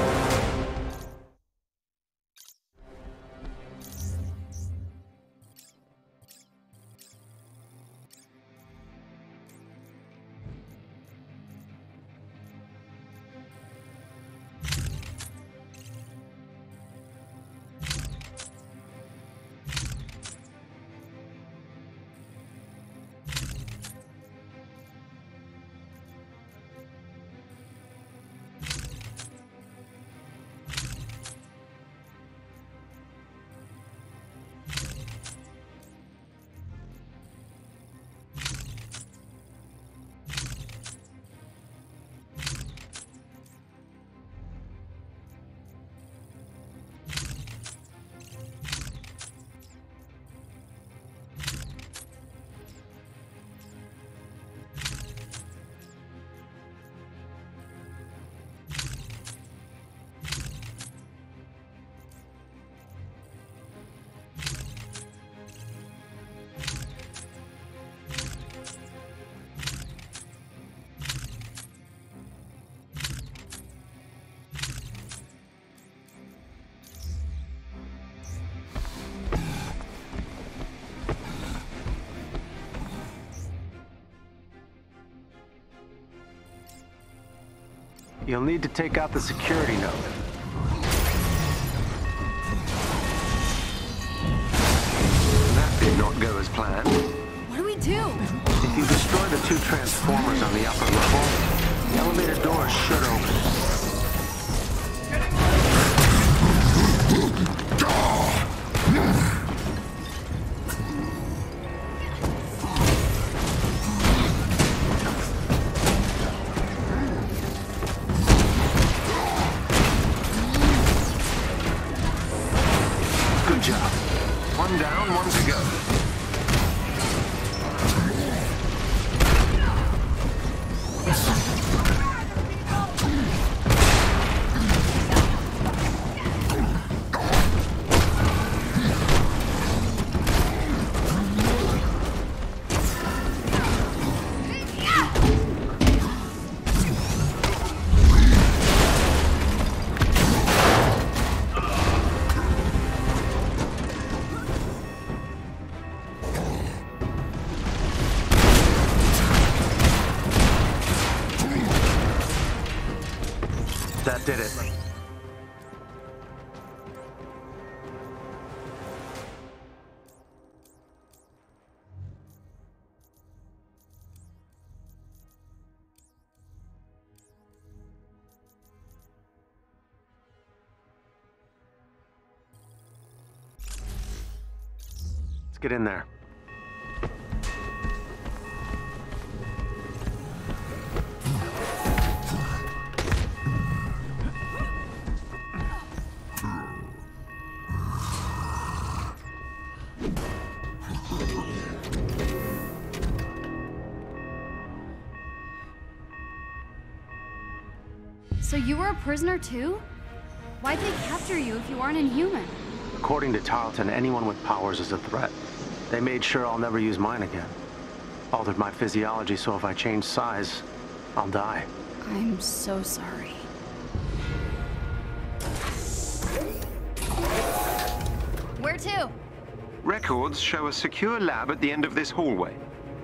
You'll need to take out the security node. That did not go as planned. What do we do? If you destroy the two transformers on the upper level, the elevator doors should open. Good job. One down, one to go. That did it. Let's get in there. So you were a prisoner too? Why'd they capture you if you aren't inhuman? According to Tarleton, anyone with powers is a threat. They made sure I'll never use mine again. Altered my physiology so if I change size, I'll die. I'm so sorry. Where to? Records show a secure lab at the end of this hallway.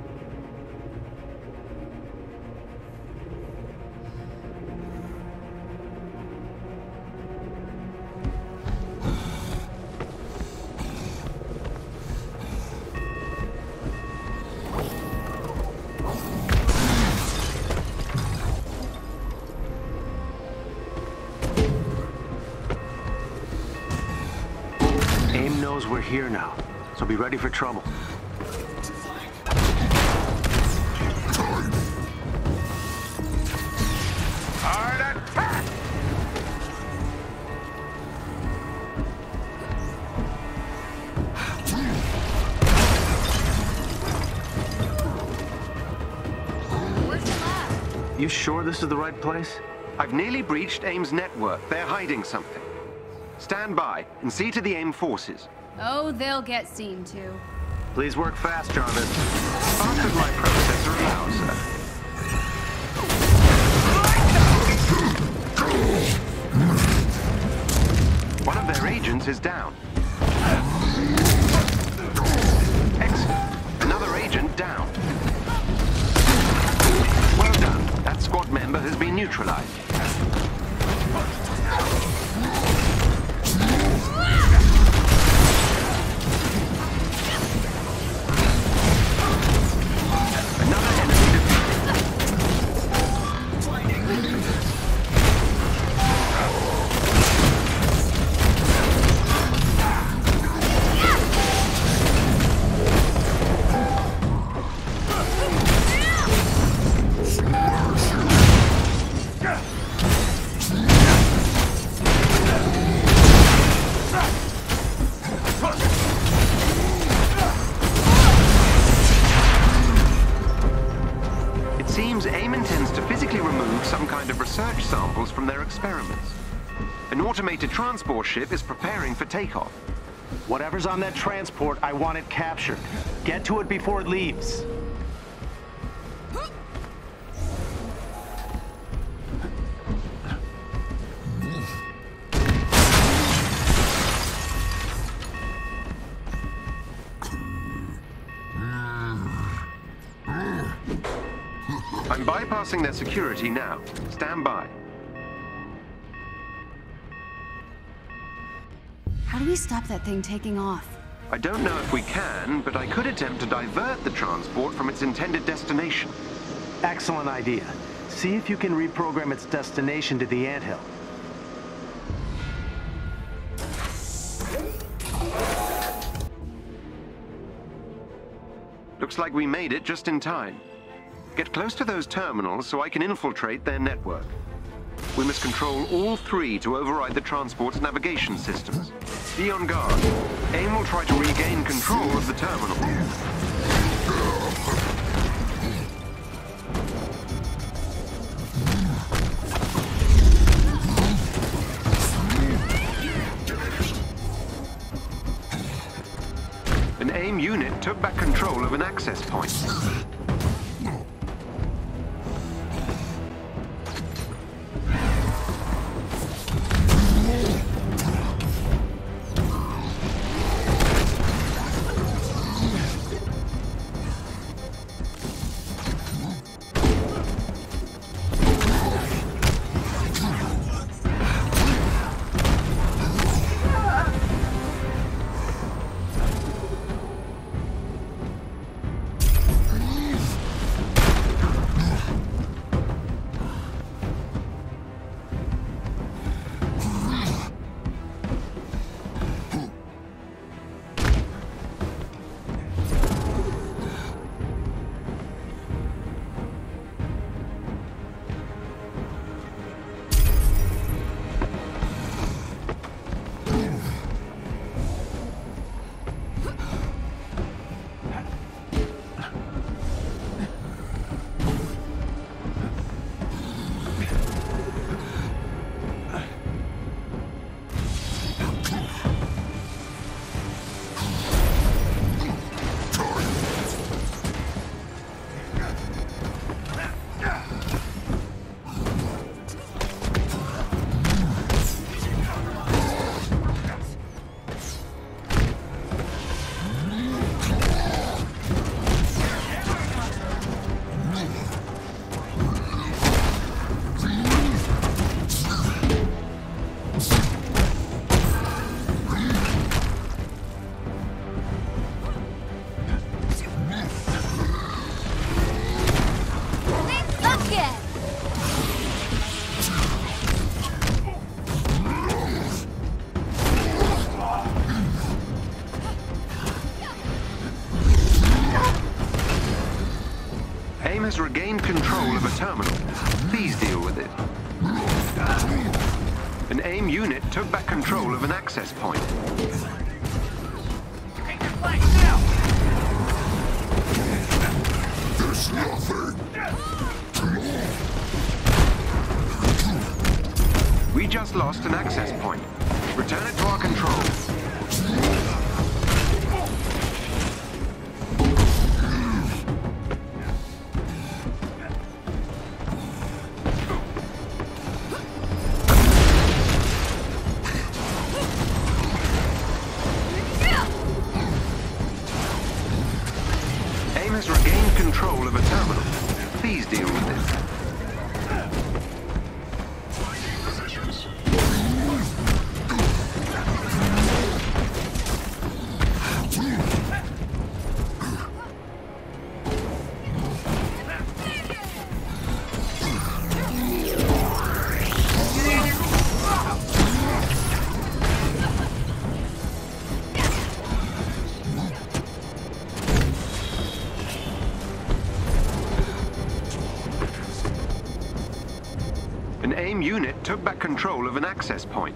AIM knows we're here now, so be ready for trouble. Hard attack! Where's the lab? You sure this is the right place? I've nearly breached AIM's network. They're hiding something. Stand by and see to the AIM forces. Oh, they'll get seen too. Please work fast, Jarvis. Faster than my processor allows, sir. One of their agents is down. Excellent. Another agent down. Well done. That squad member has been neutralized. Another enemy defeated. It seems AIM intends to physically remove some kind of research samples from their experiments. An automated transport ship is preparing for takeoff. Whatever's on that transport, I want it captured. Get to it before it leaves. I'm bypassing their security now. Stand by. How do we stop that thing taking off? I don't know if we can, but I could attempt to divert the transport from its intended destination. Excellent idea. See if you can reprogram its destination to the anthill. Looks like we made it just in time. Get close to those terminals so I can infiltrate their network. We must control all three to override the transport's navigation systems. Be on guard. AIM will try to regain control of the terminal. An AIM unit took back control of an access point. has regained control of a terminal. Please deal with it. An AIM unit took back control of an access point. Take your flank now! There's nothing. We just lost an access point. Return it to our control. AIM has regained control of a terminal. Please deal with it. An AIM unit took back control of an access point.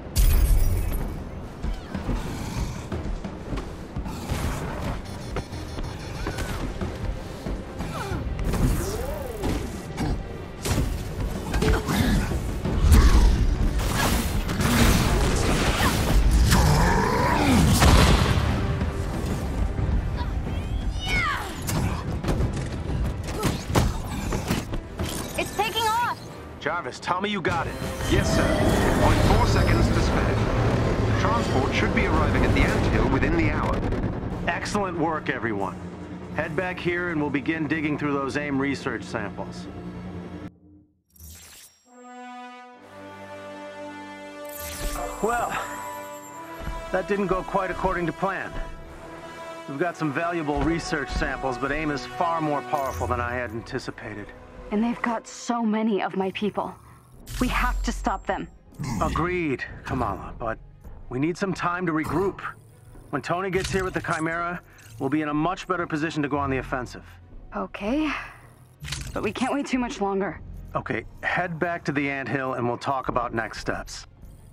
It's taking off! Jarvis, tell me you got it. Yes, sir. Point four seconds to spare. The transport should be arriving at the anthill within the hour. Excellent work, everyone. Head back here and we'll begin digging through those AIM research samples. Well, that didn't go quite according to plan. We've got some valuable research samples, but AIM is far more powerful than I had anticipated. And they've got so many of my people. We have to stop them. Agreed, Kamala, but we need some time to regroup. When Tony gets here with the Chimera, we'll be in a much better position to go on the offensive. Okay, but we can't wait too much longer. Okay, head back to the anthill and we'll talk about next steps.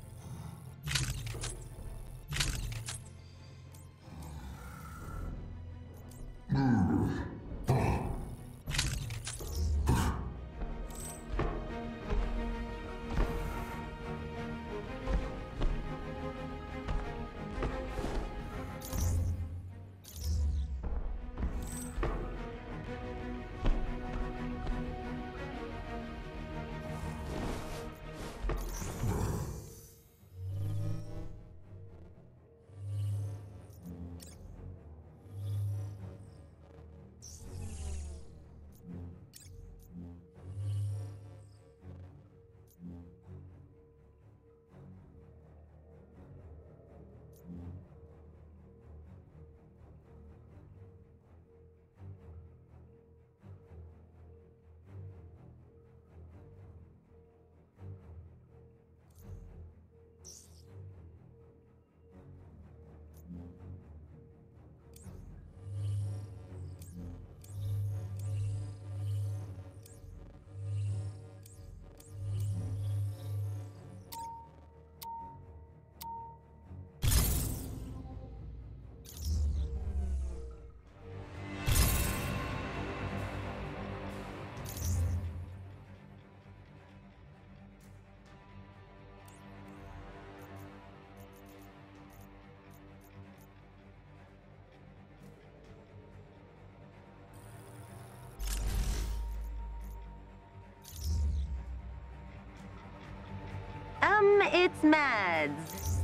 Um, it's Mads.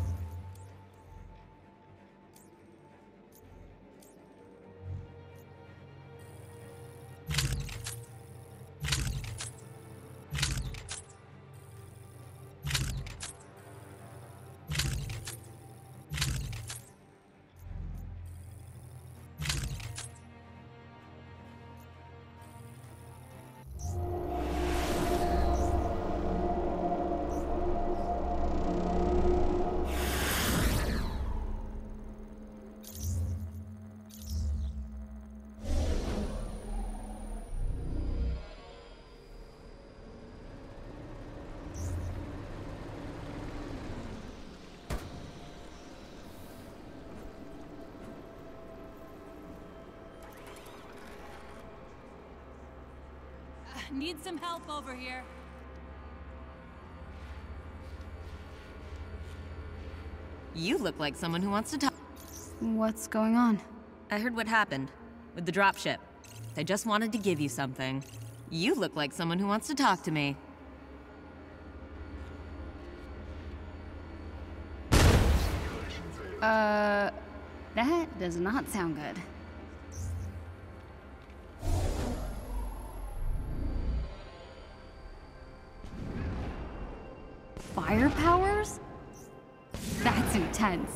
Need some help over here. You look like someone who wants to talk. What's going on? I heard what happened with the dropship. I just wanted to give you something. You look like someone who wants to talk to me. Uh, that does not sound good. Fire powers? That's intense.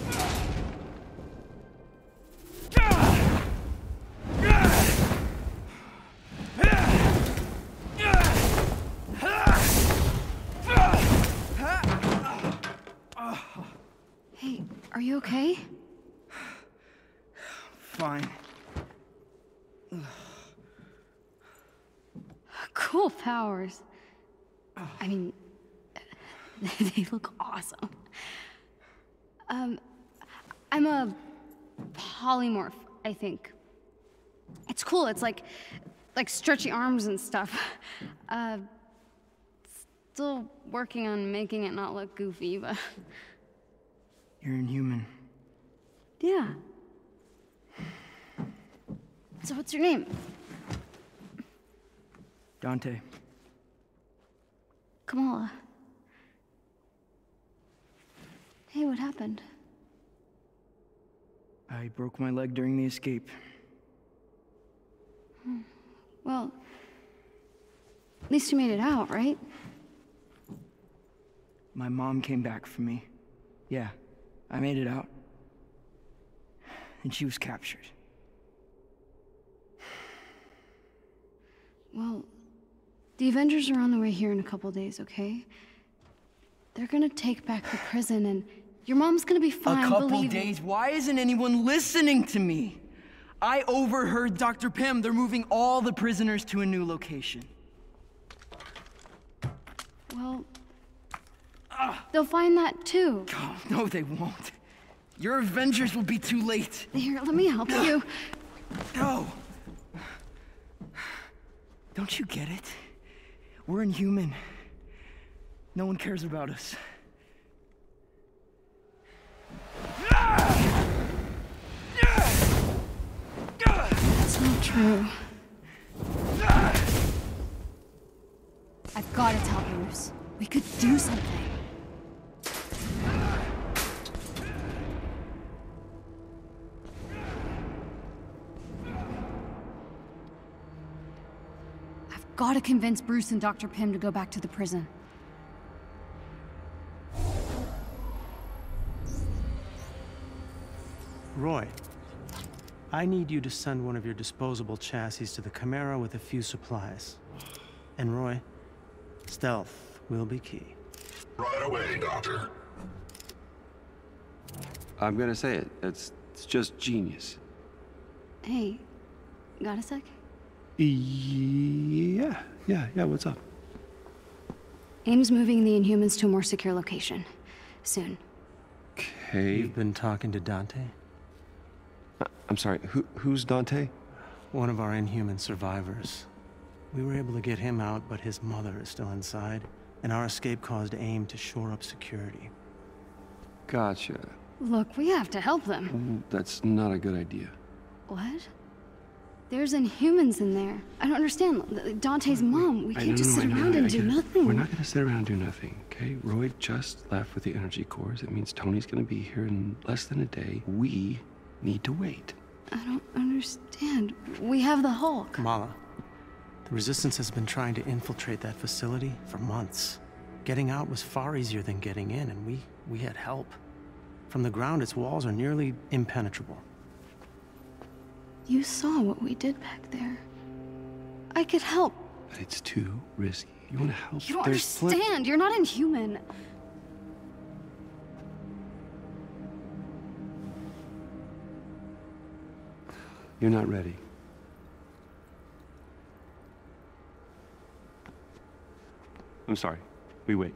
Hey, are you okay? Fine. Cool powers. I mean, they look awesome. Um, I'm a polymorph, I think. It's cool, it's like, like stretchy arms and stuff. Uh, still working on making it not look goofy, but... You're inhuman. Yeah. So what's your name? Dante. Kamala. Hey, what happened? I broke my leg during the escape. Hmm. Well, at least you made it out, right? My mom came back for me. Yeah, I made it out. And she was captured. Well, the Avengers are on the way here in a couple days, okay? They're gonna take back the prison and your mom's gonna be fine, A couple believe days? me. Why isn't anyone listening to me? I overheard Doctor Pym. They're moving all the prisoners to a new location. Well, they'll find that too. Oh, no, they won't. Your Avengers will be too late. Here, let me help you. No. Don't you get it? We're inhuman. No one cares about us. That's not true. I've got to tell Bruce. We could do something. I've got to convince Bruce and Doctor Pym to go back to the prison. Roy, I need you to send one of your disposable chassis to the Chimera with a few supplies. And Roy, stealth will be key. Right away, Doctor. I'm gonna say it. It's, it's just genius. Hey, got a sec? Yeah, yeah, yeah, what's up? AIM's moving the Inhumans to a more secure location. Soon. Okay. You've been talking to Dante? Uh, I'm sorry, who, who's Dante? One of our Inhuman survivors. We were able to get him out, but his mother is still inside, and our escape caused AIM to shore up security. Gotcha. Look, we have to help them. That's not a good idea. What? There's Inhumans in there. I don't understand. Dante's mom. We I can't know, just no, sit I know, around I and get do it. nothing. We're not gonna sit around and do nothing, okay? Roy just left with the energy cores. It means Tony's gonna be here in less than a day. We need to wait. I don't understand. We have the Hulk. Kamala, the Resistance has been trying to infiltrate that facility for months. Getting out was far easier than getting in, and we, we had help. From the ground, its walls are nearly impenetrable. You saw what we did back there. I could help. But it's too risky. You wanna help? You don't There's plen- understand. You're not Inhuman. You're not ready. I'm sorry. We wait.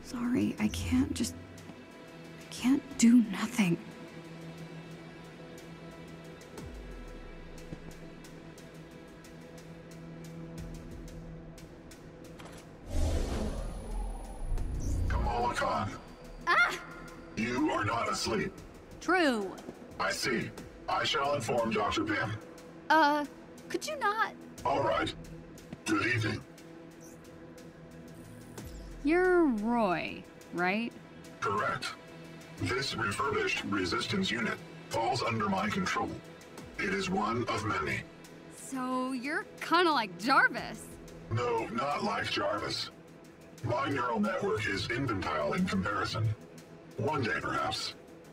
sorry. I can't just... I can't do nothing. Kamala Khan. Ah! You are not asleep. True. I see. I shall inform Doctor Pym. Uh, could you not? All right. Good evening. You're Roy, right? Correct. This refurbished resistance unit falls under my control. It is one of many. So you're kind of like Jarvis. No, not like Jarvis. My neural network is infantile in comparison. One day, perhaps.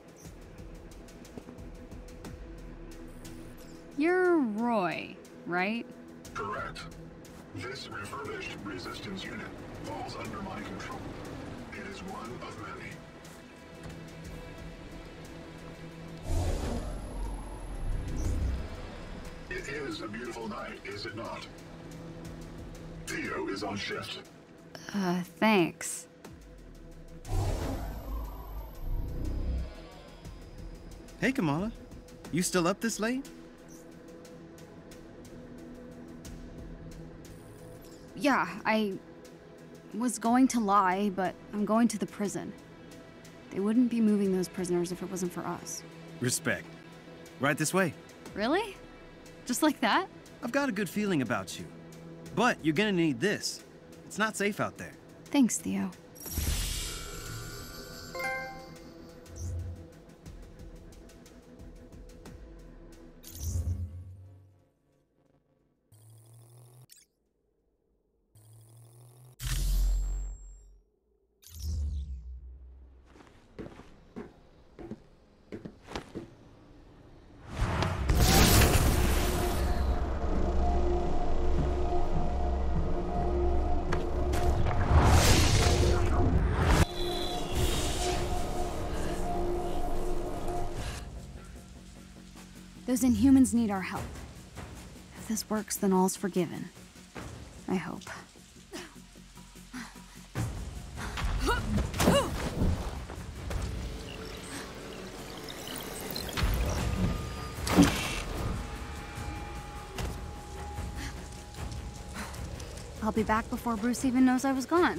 You're Roy, right? Correct. This refurbished resistance unit falls under my control. It is one of many. It is a beautiful night, is it not? Theo is on shift. Uh, thanks. Hey, Kamala. You still up this late? Yeah, I was going to lie, but I'm going to the prison. They wouldn't be moving those prisoners if it wasn't for us. Respect. Right this way. Really? Just like that? I've got a good feeling about you. But you're gonna need this. It's not safe out there. Thanks, Theo. Those Inhumans need our help. If this works, then all's forgiven. I hope. I'll be back before Bruce even knows I was gone.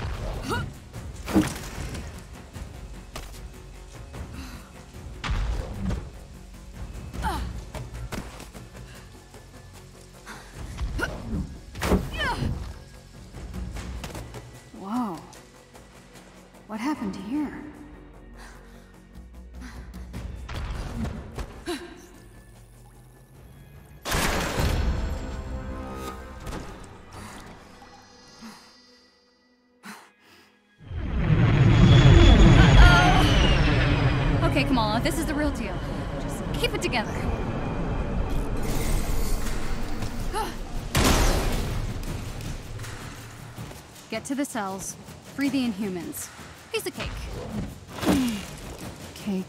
Whoa. What happened here? Okay, Kamala, this is the real deal. Just keep it together. Get to the cells, free the Inhumans. Piece of cake. Cake.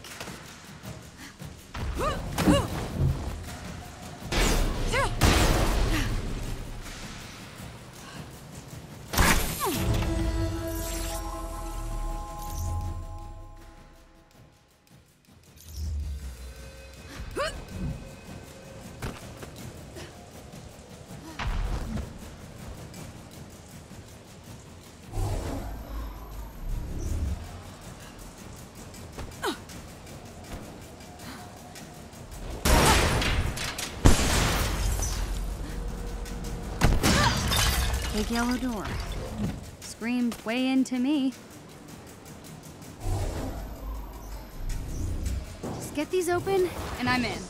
Big yellow door. Screamed way into me. Just get these open, and I'm in.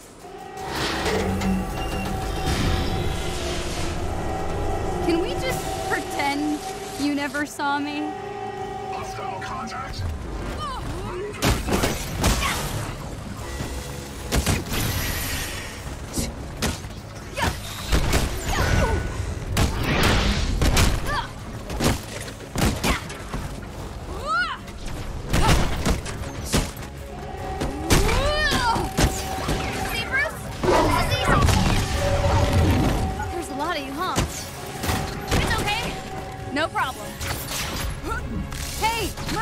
Can we just pretend you never saw me? Hostile contact. No problem. Hey,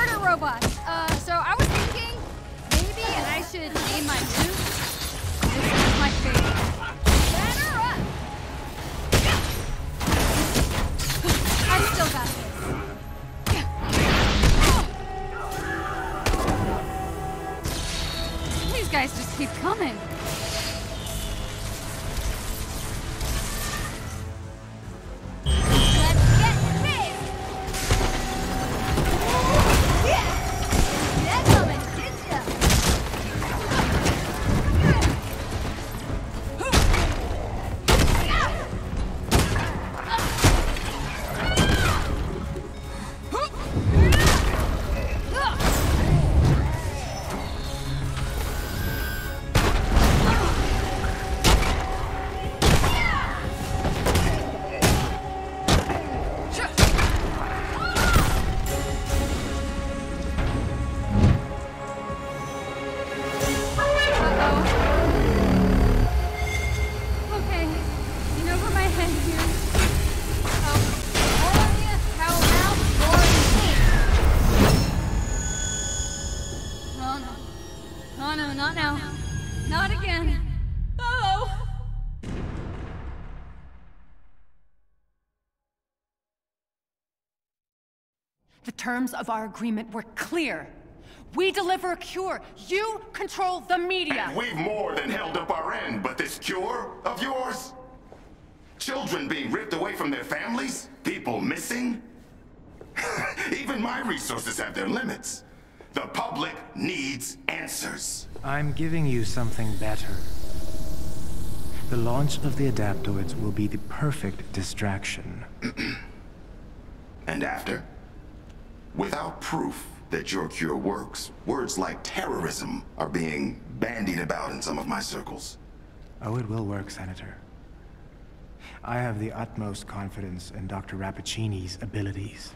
The terms of our agreement were clear. We deliver a cure. You control the media. And we've more than held up our end, but this cure of yours? Children being ripped away from their families? People missing? Even my resources have their limits. The public needs answers. I'm giving you something better. The launch of the adaptoids will be the perfect distraction. And after? Without proof that your cure works, words like terrorism are being bandied about in some of my circles. Oh, it will work, Senator. I have the utmost confidence in Doctor Rappaccini's abilities.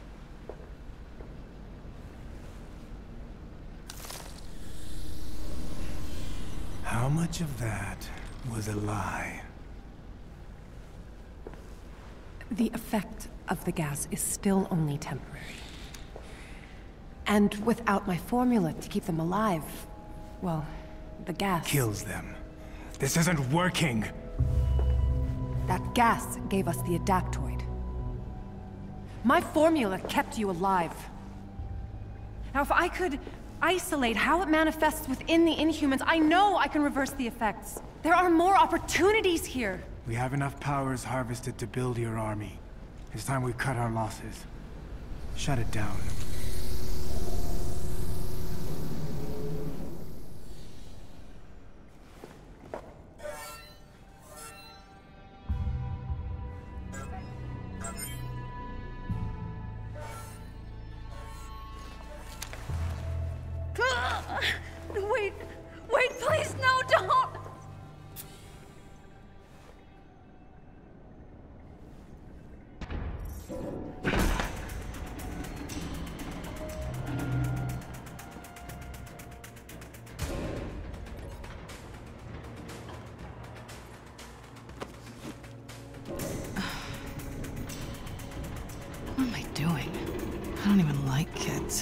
How much of that was a lie? The effect of the gas is still only temporary. And without my formula to keep them alive, well, the gas... Kills them. This isn't working! That gas gave us the adaptoid. My formula kept you alive. Now, if I could isolate how it manifests within the Inhumans, I know I can reverse the effects. There are more opportunities here. We have enough powers harvested to build your army. It's time we cut our losses. Shut it down. Wait, wait, please, no, don't! What am I doing? I don't even like kids.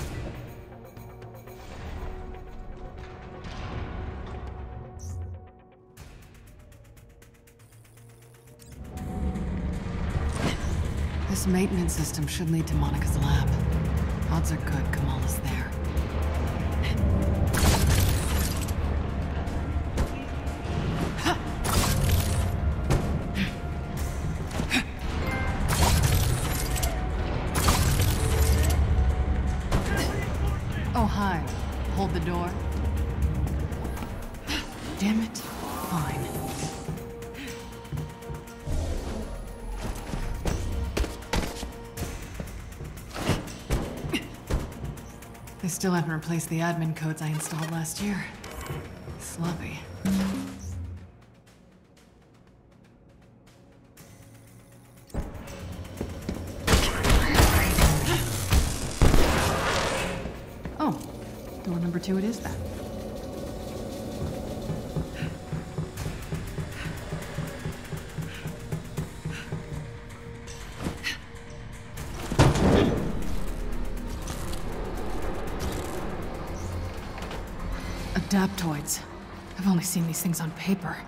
This maintenance system should lead to Monica's lab. Odds are good Kamala's there. Oh, hi. Hold the door. Damn it. Fine. They still haven't replaced the admin codes I installed last year. Sloppy. Oh, door number two it is then. Adaptoids. I've only seen these things on paper.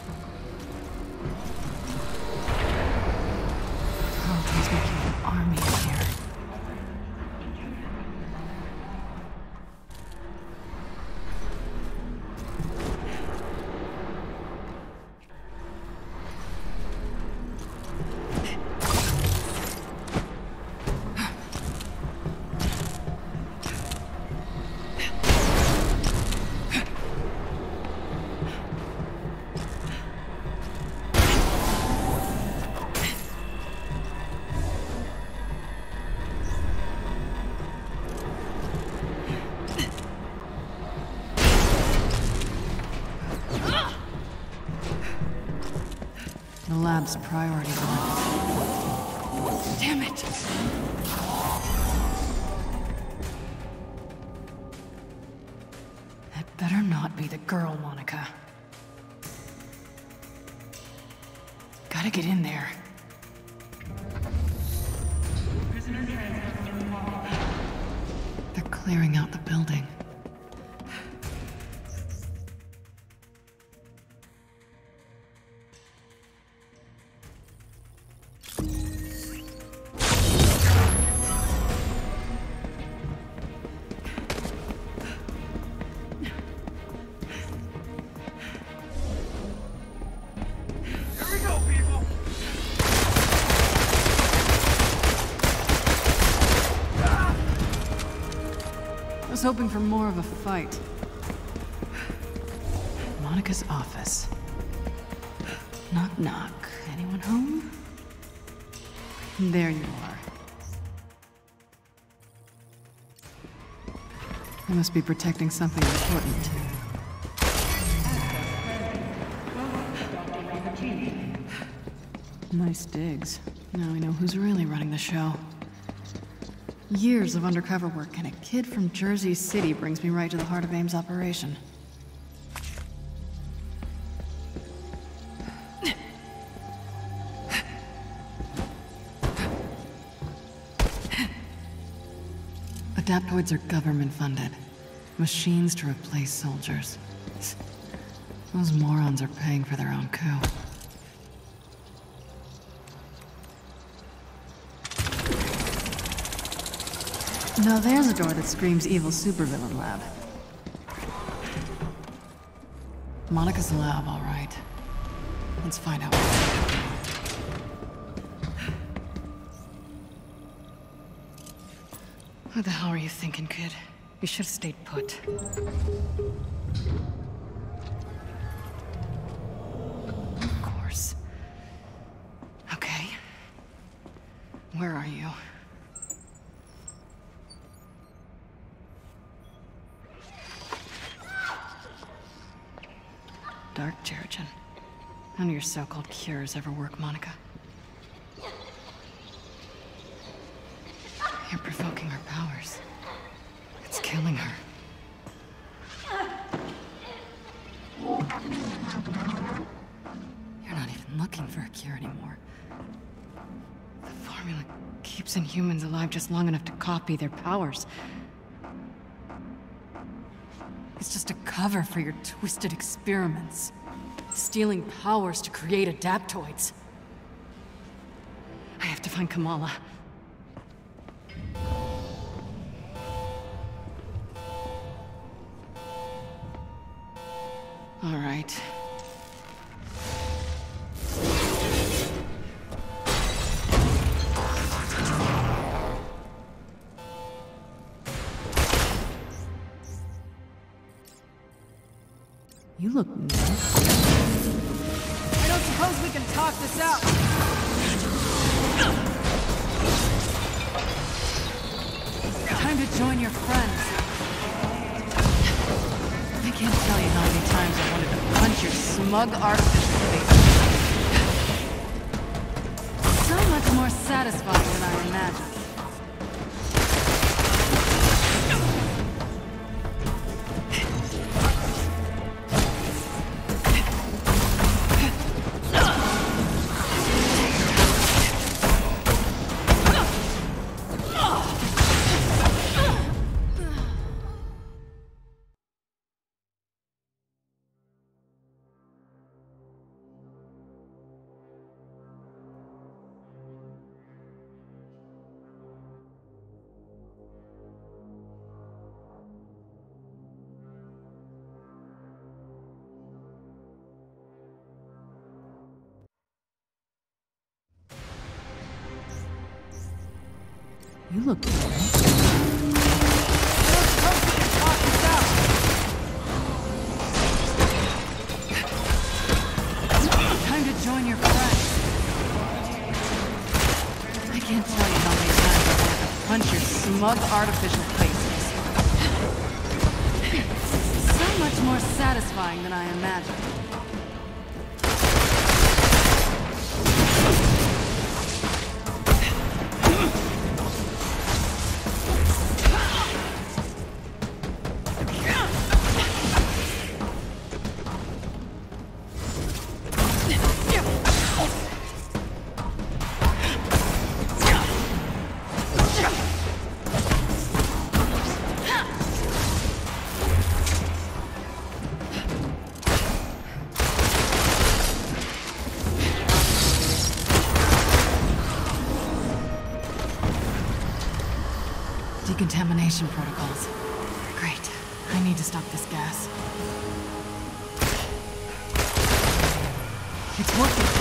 Oh, he's making an army here. The lab's priority one. Damn it! That better not be the girl, Monica. Gotta get in there. They're clearing out the building. was hoping for more of a fight. Monica's office. Knock, knock. Anyone home? There you are. I must be protecting something important. Nice digs. Now we know who's really running the show. Years of undercover work, and a kid from Jersey City brings me right to the heart of AIM's operation. Adaptoids are government-funded. Machines to replace soldiers. Those morons are paying for their own coup. Now there's a door that screams evil supervillain lab. Monica's lab, all right. Let's find out. What the hell are you thinking, kid? You should have stayed put. Of course. Okay. Where are you? Dark Terrigen. None of your so-called cures ever work, Monica. You're provoking her powers. It's killing her. You're not even looking for a cure anymore. The formula keeps Inhumans alive just long enough to copy their powers. It's just a cover for your twisted experiments. Stealing powers to create adaptoids. I have to find Kamala. All right. You look new. I don't suppose we can talk this out. Time to join your friends. I can't tell you how many times I wanted to punch your smug artificial face. So much more satisfying than I imagined. You look good. Time to join your friends. I can't tell you how many times I wanted to punch your smug artificial faces. So much more satisfying than I imagined. Decontamination protocols. Great. I need to stop this gas. It's working.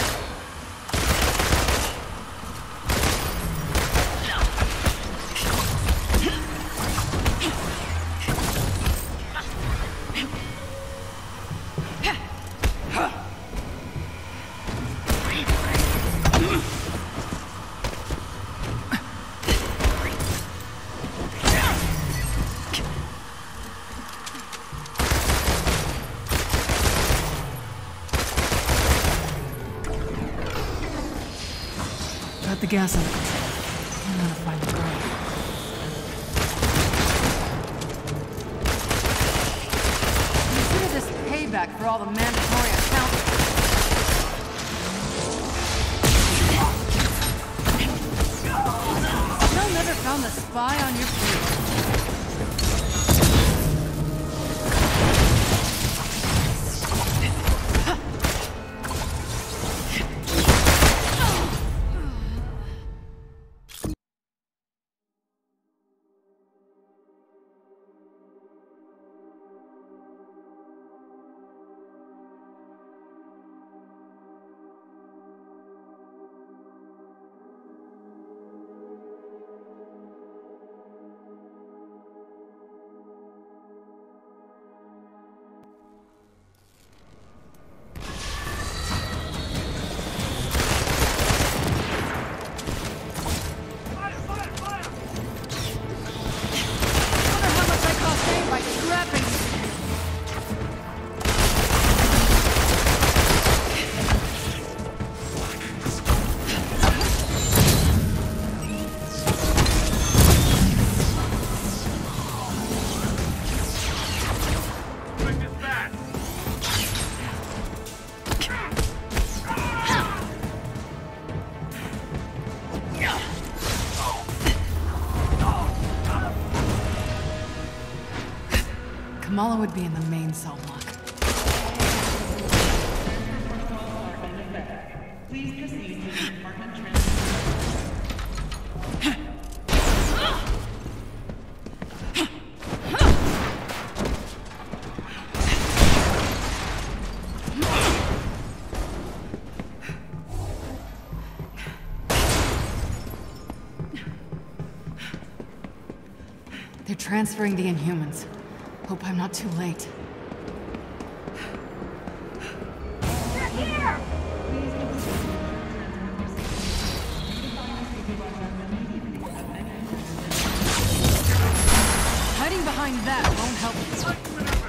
Got the gas under control. I'm gonna find the girl. Consider this payback for all the mandatory accounting. Still never found the spy on your feet. Kamala would be in the main cell block. Please proceed to the department transfer. They're transferring the Inhumans. Hope I'm not too late. They're here! Hiding behind that won't help us.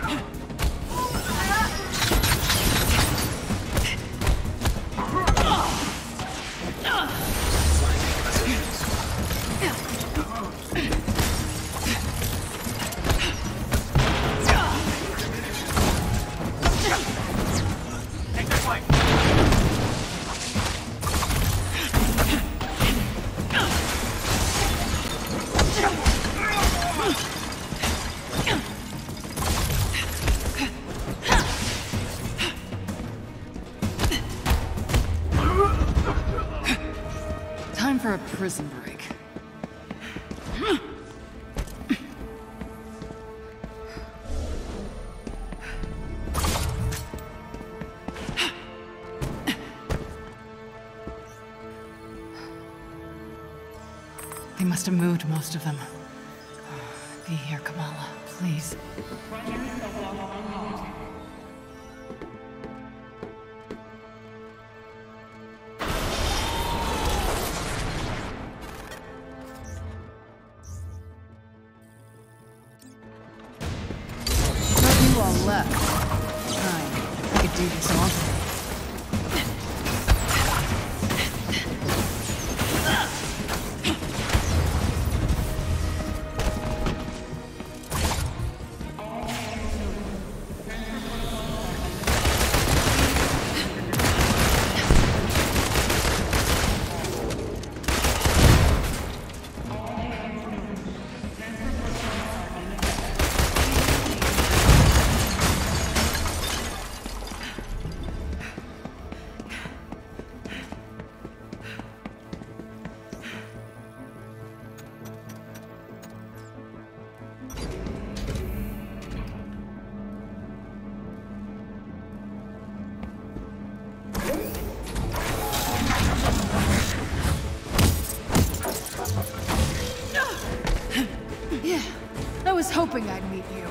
Time for a prison break. They must have moved most of them. Be here, Kamala, please. You all left. Fine. I could do this all day. Yeah, I was hoping I'd meet you.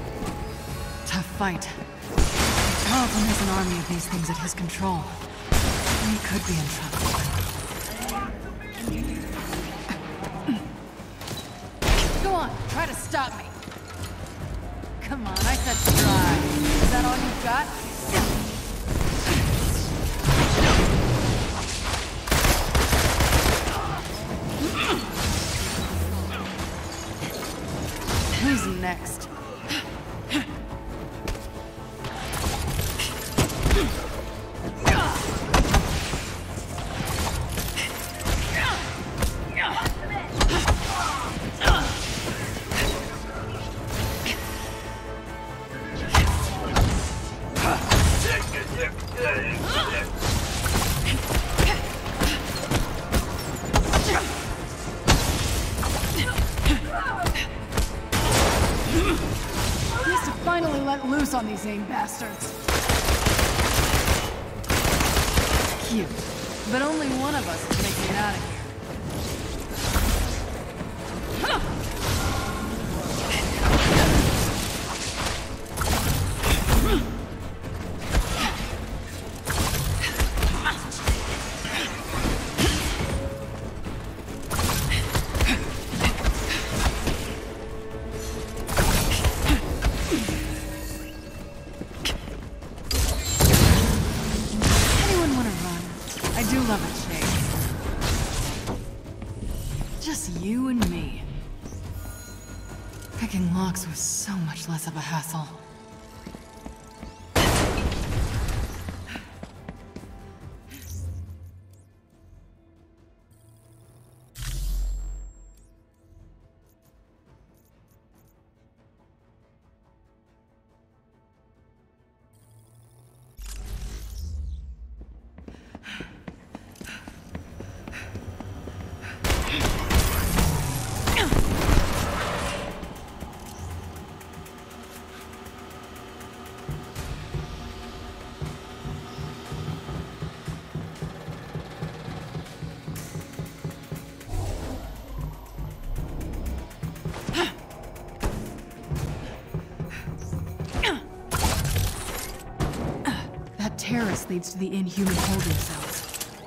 Tough fight. Carlton has an army of these things at his control. We could be in trouble. Go on, try to stop me. Come on, I said try. Is that all you've got? Who's next? Finally let loose on these AIM bastards. Cute. But only one of us is making it out of here. You and me. Picking locks was so much less of a hassle. Terrace leads to the Inhuman holding cells.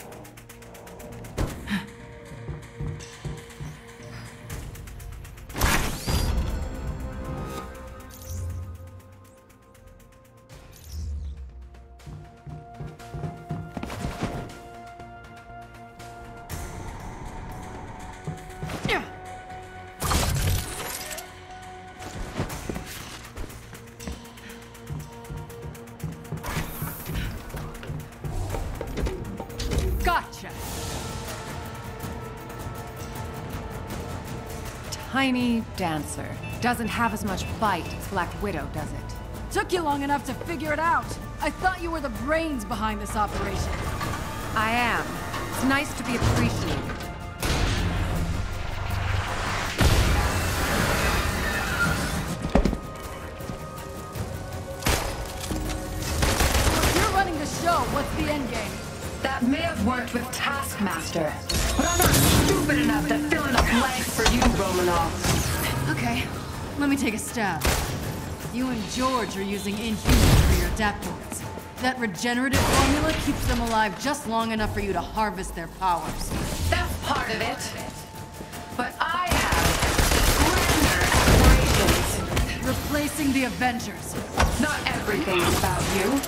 Gotcha! Tiny dancer. Doesn't have as much bite as Black Widow, does it? Took you long enough to figure it out. I thought you were the brains behind this operation. I am. It's nice to be appreciated. You're running the show. What's the end game? That may have worked with Taskmaster, but I'm not stupid enough to fill in a blank for you, Romanov. Okay, let me take a stab. You and George are using Inhumans for your adaptoids. That regenerative formula keeps them alive just long enough for you to harvest their powers. That's part of it. But I have grander aspirations. Replacing the Avengers. Not everything is about you.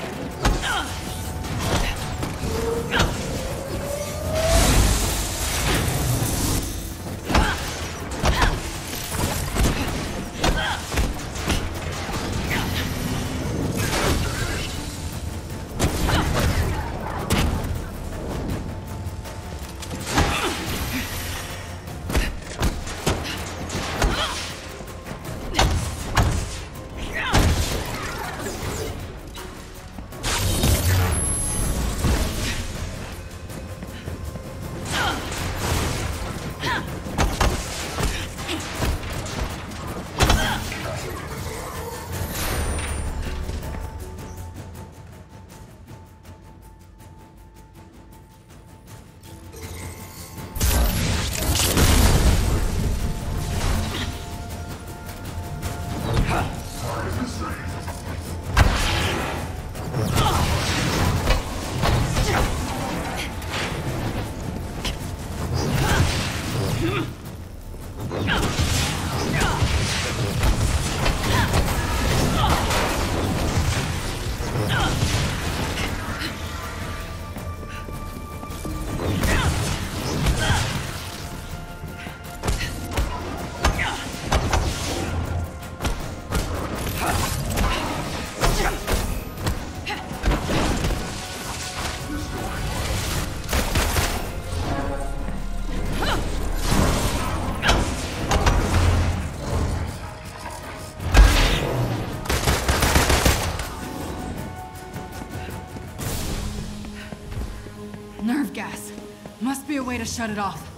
of gas. Must be a way to shut it off.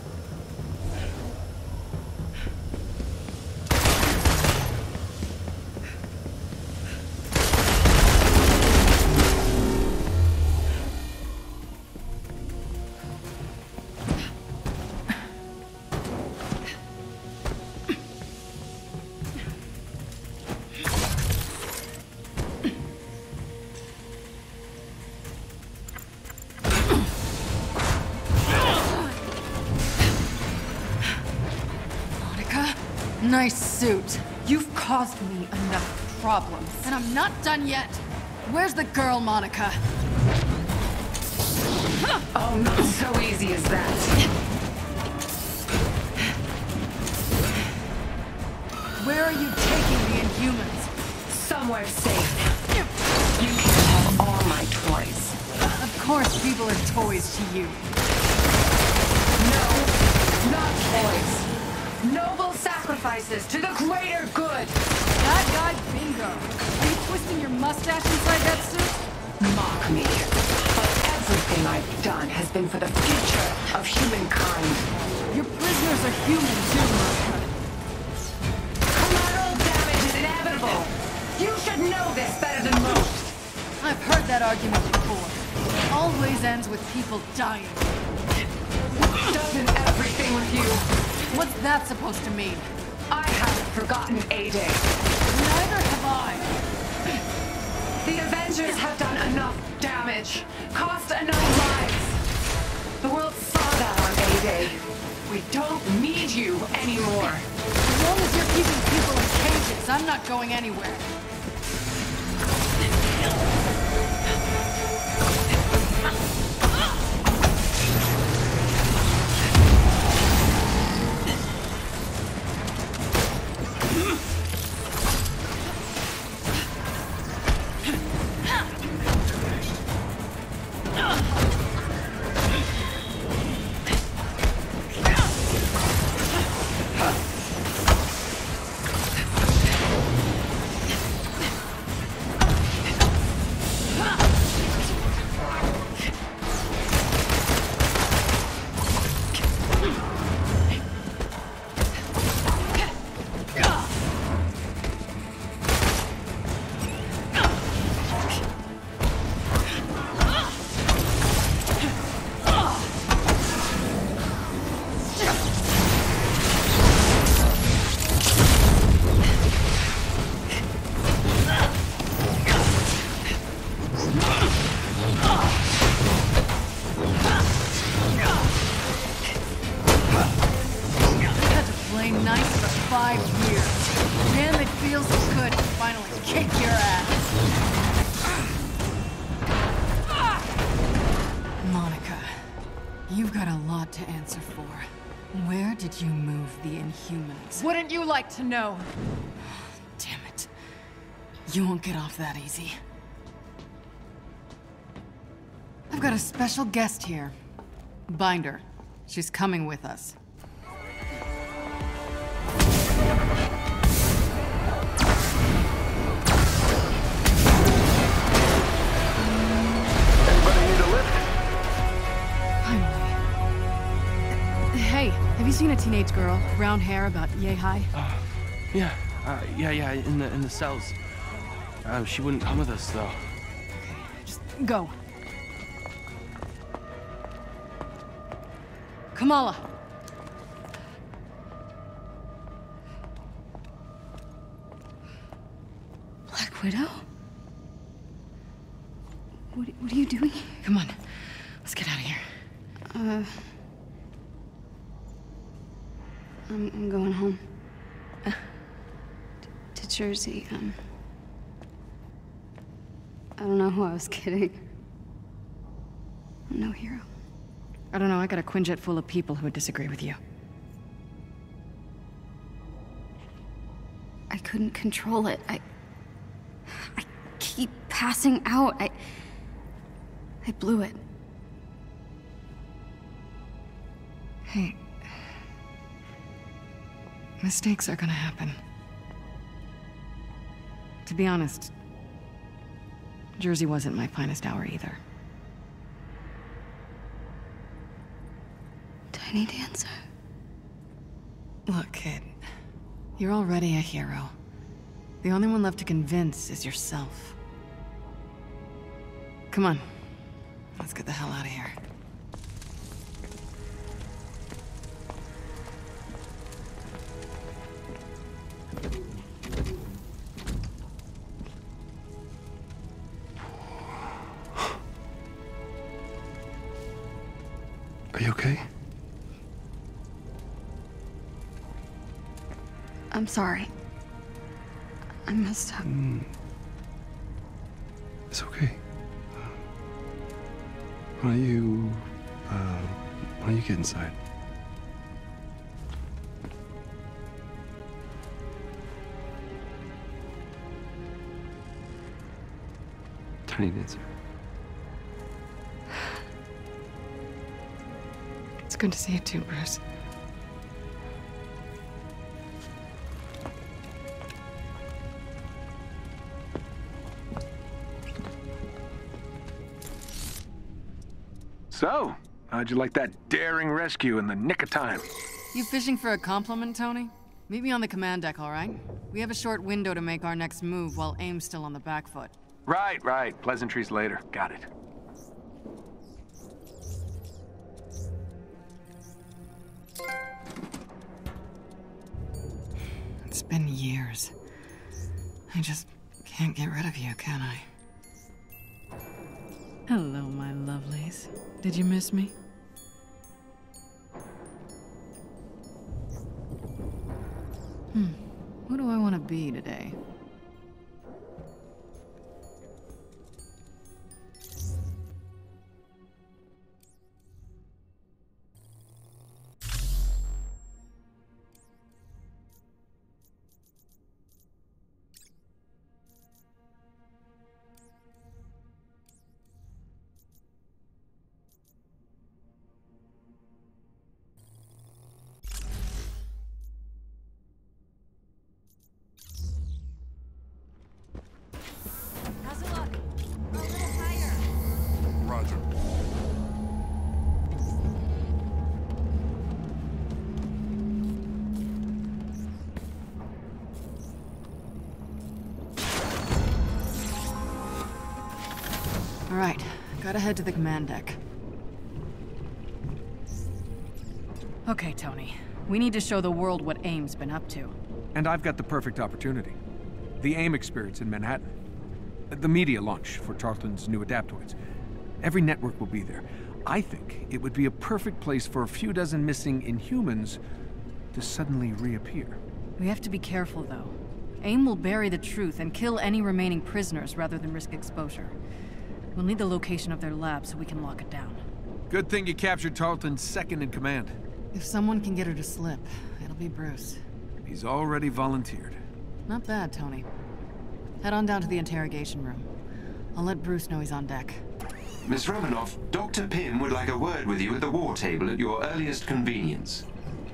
Nice suit. You've caused me enough problems. And I'm not done yet. Where's the girl, Monica? Oh, not so easy as that. Where are you taking the Inhumans? Somewhere safe. You can have all my toys. Of course people are toys to you. No, not toys. Noble sacrifices to the greater good! That guy, bingo! Are you twisting your mustache inside that suit? Mock me. But everything I've done has been for the future of humankind. Your prisoners are human too, Monica. Collateral damage is inevitable! You should know this better than most! I've heard that argument before. It always ends with people dying. Doesn't everything with you? What's that supposed to mean? I haven't forgotten A-Day. Neither have I. The Avengers have done enough damage, cost enough lives. The world saw that on A-Day. We don't need you anymore. As long as you're keeping people in cages, I'm not going anywhere. Wouldn't you like to know? Damn it. You won't get off that easy. I've got a special guest here. Binder. She's coming with us. Anybody need a lift? Hey, have you seen a teenage girl, brown hair, about yay high? Uh, yeah, uh, yeah, yeah, in the in the cells. Uh, she wouldn't come with us though. Just go. Kamala. Black Widow? What, what are you doing here? Come on, let's get out of here. Uh... I'm, I'm going home. Uh, to Jersey, um... I don't know who I was kidding. I'm no hero. I don't know, I got a Quinjet full of people who would disagree with you. I couldn't control it. I... I keep passing out. I... I blew it. Hey... Mistakes are gonna happen. To be honest, Jersey wasn't my finest hour either. Tiny Dancer. Look, kid. You're already a hero. The only one left to convince is yourself. Come on. Let's get the hell out of here. Are you okay? I'm sorry. I messed up. Mm. It's okay. Why don't you, uh, why don't you get inside? Tiny Dancer. It's good to see you too, Bruce. So, how'd you like that daring rescue in the nick of time? You fishing for a compliment, Tony? Meet me on the command deck, all right? We have a short window to make our next move while Aim's still on the back foot. Right, right. Pleasantries later. Got it. It's been years. I just can't get rid of you, can I? Hello, my lovelies. Did you miss me? Hmm. Who do I want to be today? All right, gotta head to the command deck. Okay, Tony. We need to show the world what AIM's been up to. And I've got the perfect opportunity. The AIM experience in Manhattan. The media launch for Tarleton's new adaptoids. Every network will be there. I think it would be a perfect place for a few dozen missing Inhumans to suddenly reappear. We have to be careful, though. AIM will bury the truth and kill any remaining prisoners rather than risk exposure. We'll need the location of their lab so we can lock it down. Good thing you captured Tarleton's second in command. If someone can get her to slip, it'll be Bruce. He's already volunteered. Not bad, Tony. Head on down to the interrogation room. I'll let Bruce know he's on deck. Miss Romanoff, Doctor Pym would like a word with you at the war table at your earliest convenience.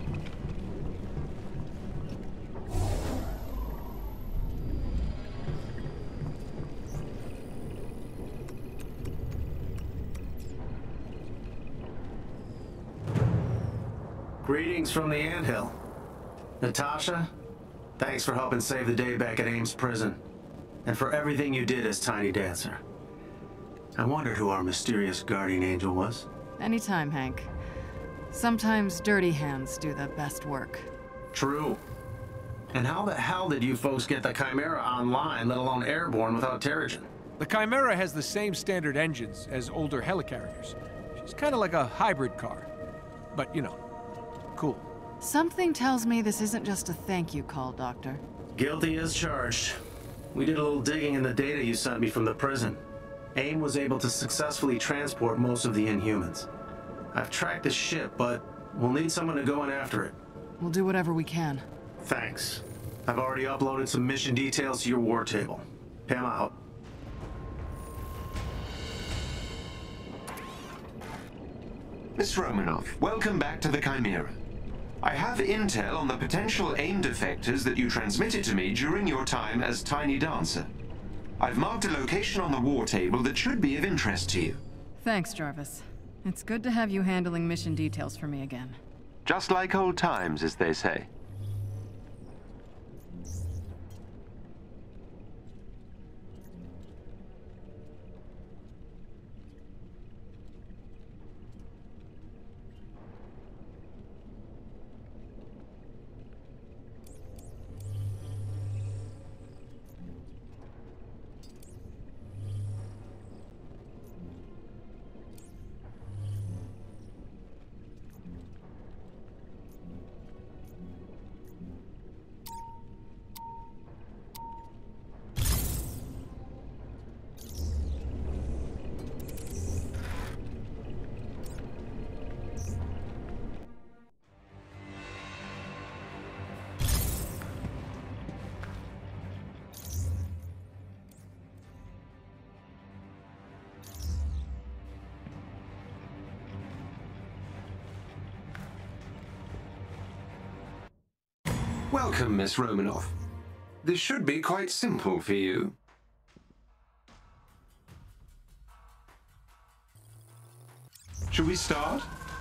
Greetings from the anthill. Natasha, thanks for helping save the day back at Ames prison. And for everything you did as Tiny Dancer. I wondered who our mysterious guardian angel was. Anytime, Hank. Sometimes dirty hands do the best work. True. And how the hell did you folks get the Chimera online, let alone airborne, without Terrigen? The Chimera has the same standard engines as older helicarriers. She's kind of like a hybrid car. But, you know, cool. Something tells me this isn't just a thank you call, Doctor. Guilty as charged. We did a little digging in the data you sent me from the prison. AIM was able to successfully transport most of the Inhumans. I've tracked the ship, but we'll need someone to go in after it. We'll do whatever we can. Thanks. I've already uploaded some mission details to your war table. Pym out. Miss Romanoff, welcome back to the Chimera. I have intel on the potential AIM defectors that you transmitted to me during your time as Tiny Dancer. I've marked a location on the war table that should be of interest to you. Thanks, Jarvis. It's good to have you handling mission details for me again. Just like old times, as they say. Welcome, Miss Romanoff. This should be quite simple for you. Should we start?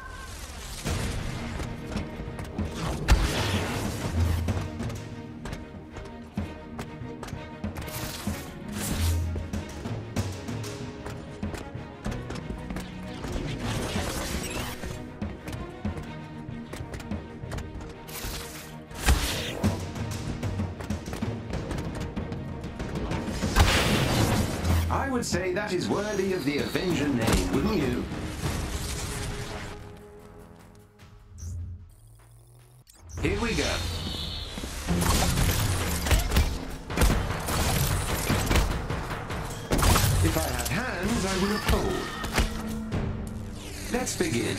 I would say that is worthy of the Avenger name, wouldn't you? Here we go. If I had hands, I would uphold. Let's begin.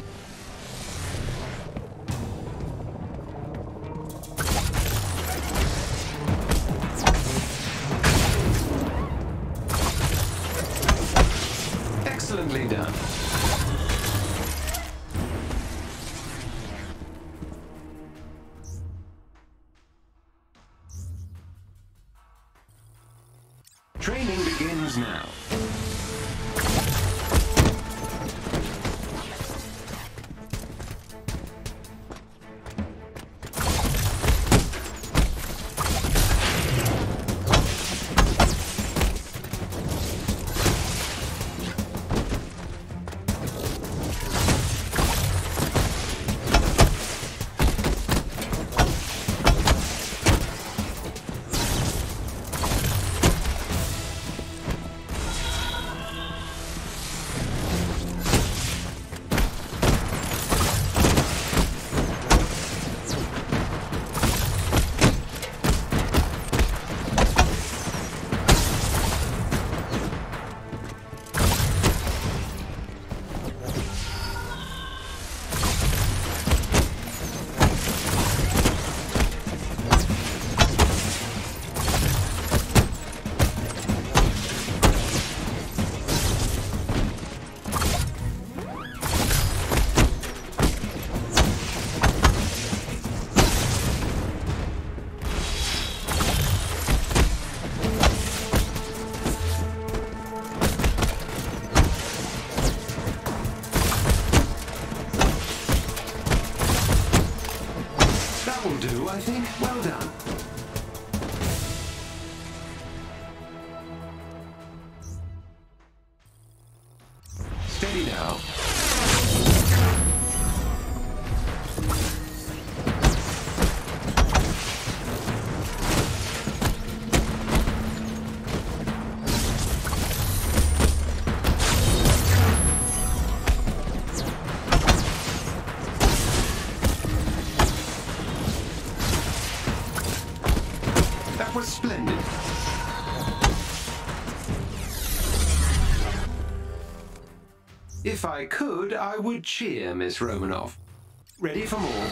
Excellently done. Training begins now. That will do, I think. Well done. Steady now. That was splendid. If I could, I would cheer, Miss Romanoff. Ready for more?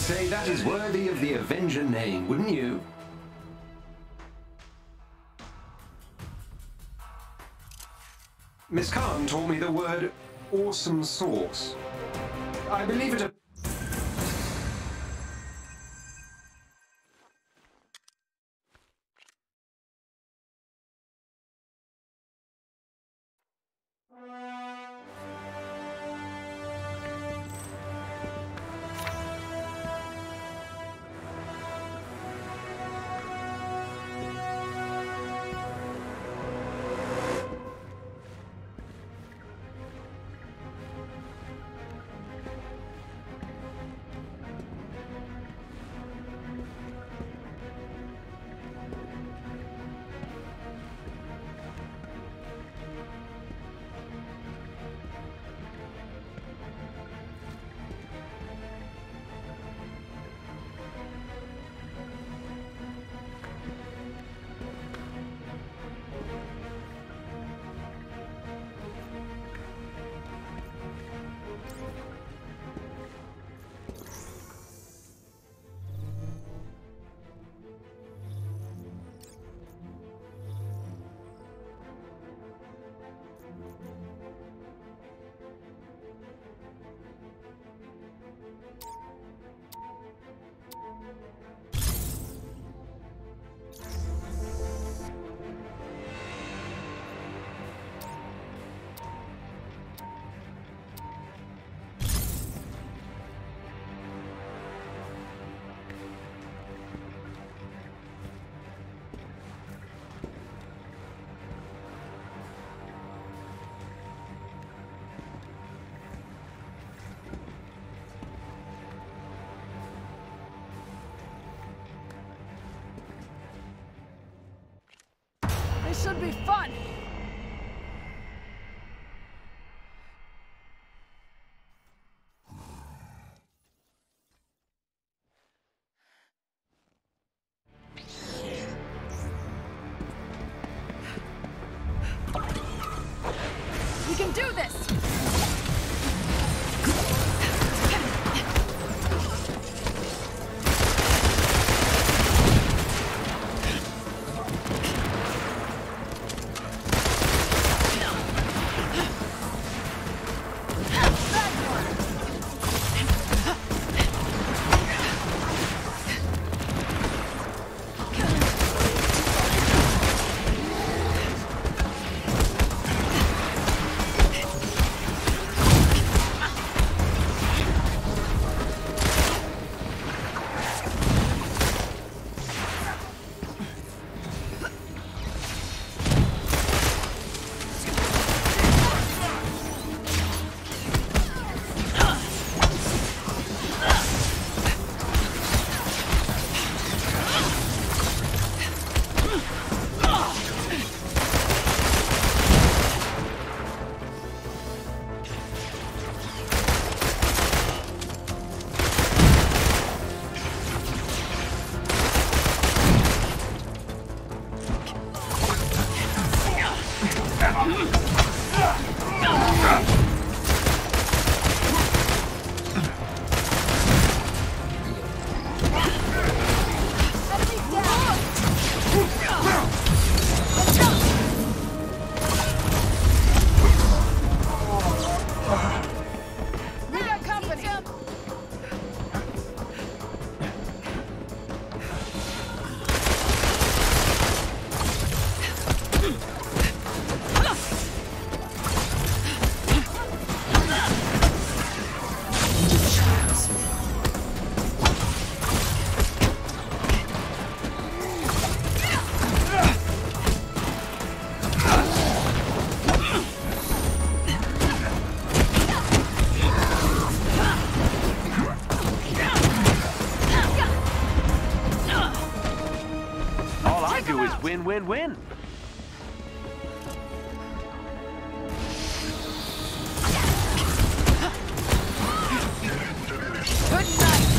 say that is worthy of the Avenger name, wouldn't you? Miss Khan told me the word awesome sauce. I believe it. This should be fun! We can do this! Win, win, win. Good night.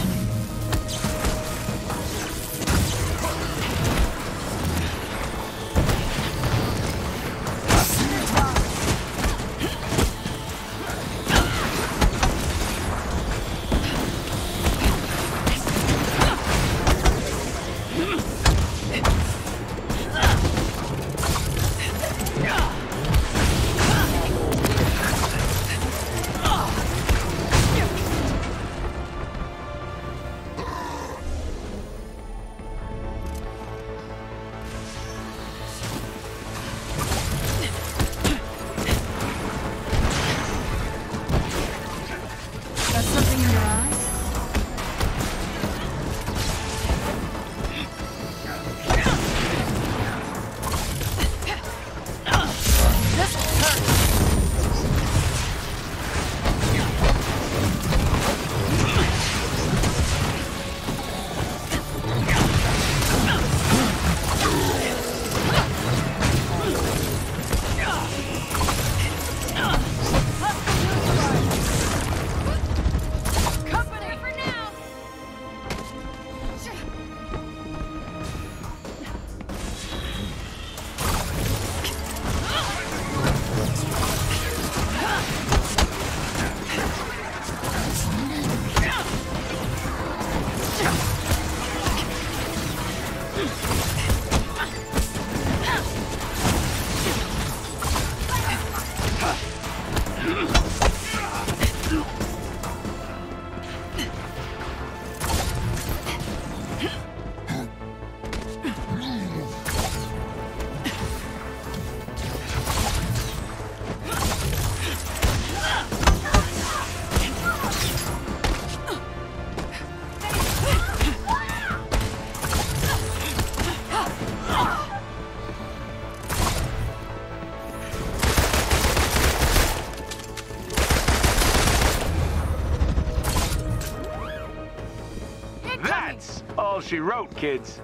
she wrote, kids.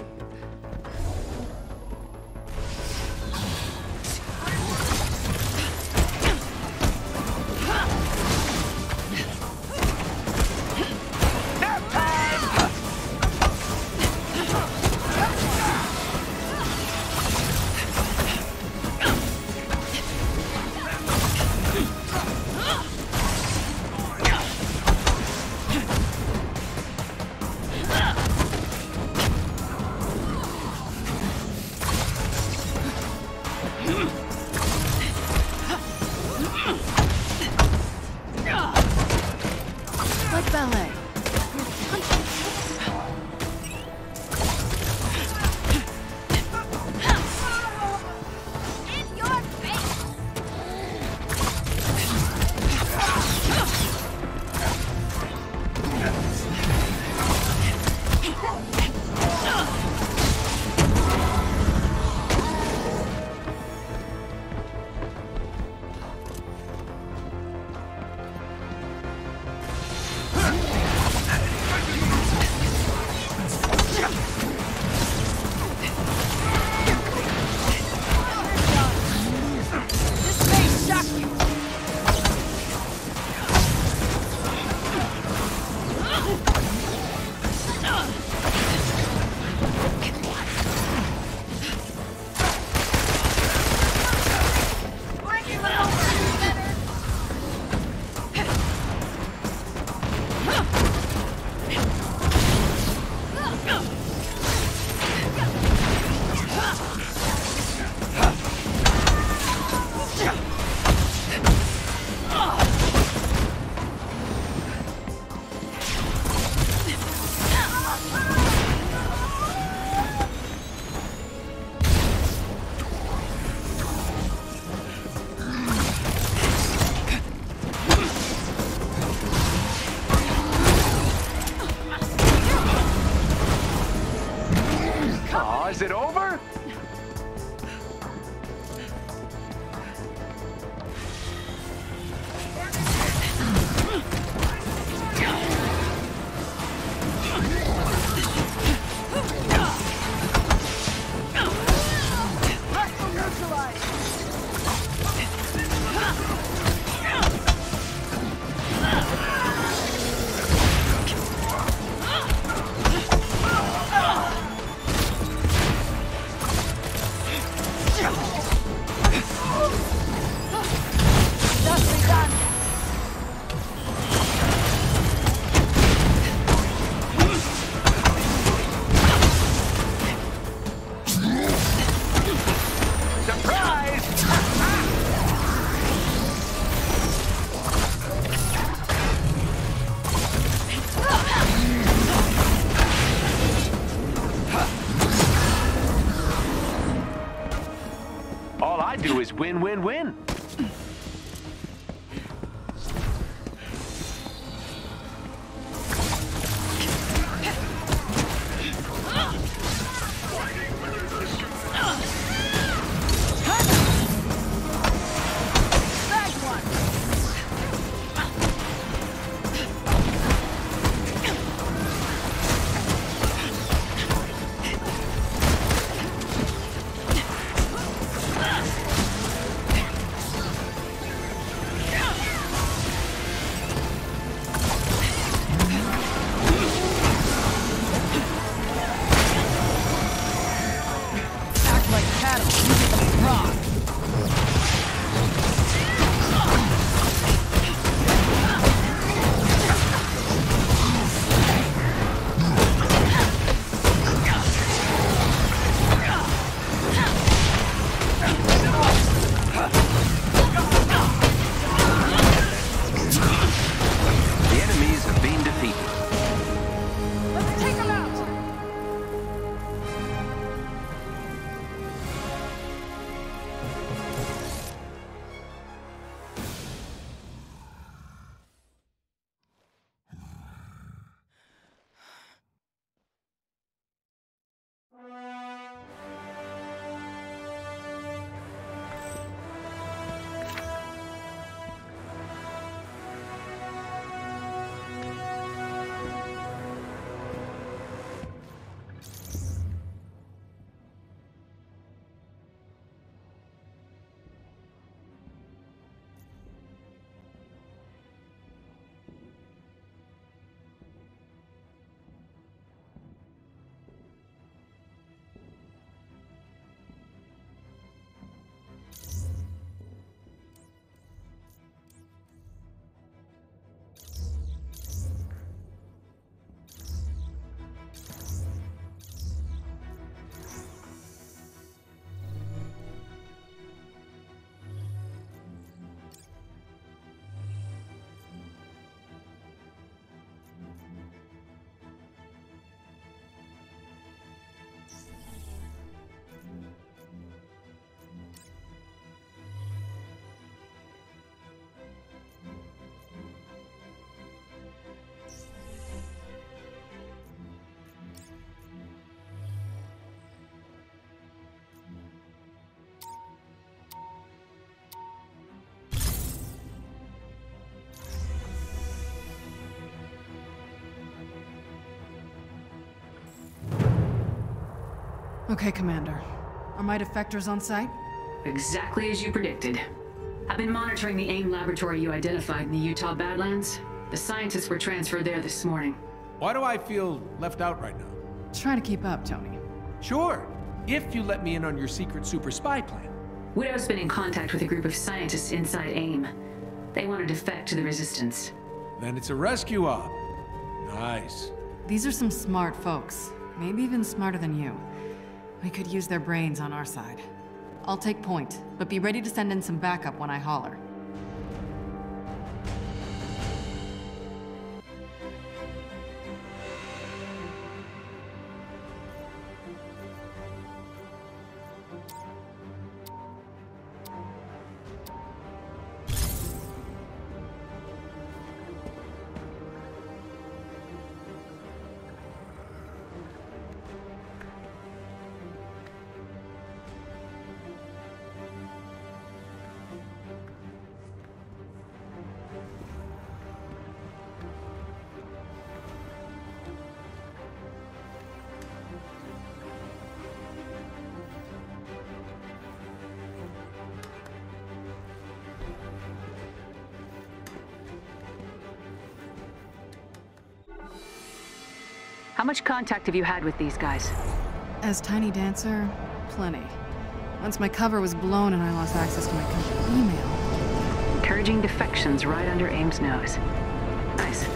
Like ballet. In your face! This may shock you. Bring it over, better. Aw, is it over? Hostile neutralized. Thusly done. All I do is win, win, win. Bag one. Okay, Commander. Are my defectors on site? Exactly as you predicted. I've been monitoring the AIM laboratory you identified in the Utah Badlands. The scientists were transferred there this morning. Why do I feel left out right now? Try to keep up, Tony. Sure, if you let me in on your secret super spy plan. Widow's been in contact with a group of scientists inside AIM. They want to defect to the Resistance. Then it's a rescue op. Nice. These are some smart folks. Maybe even smarter than you. We could use their brains on our side. I'll take point, but be ready to send in some backup when I holler. How much contact have you had with these guys? As Tiny Dancer, plenty. Once my cover was blown and I lost access to my company email. Encouraging defections right under AIM's nose. Nice.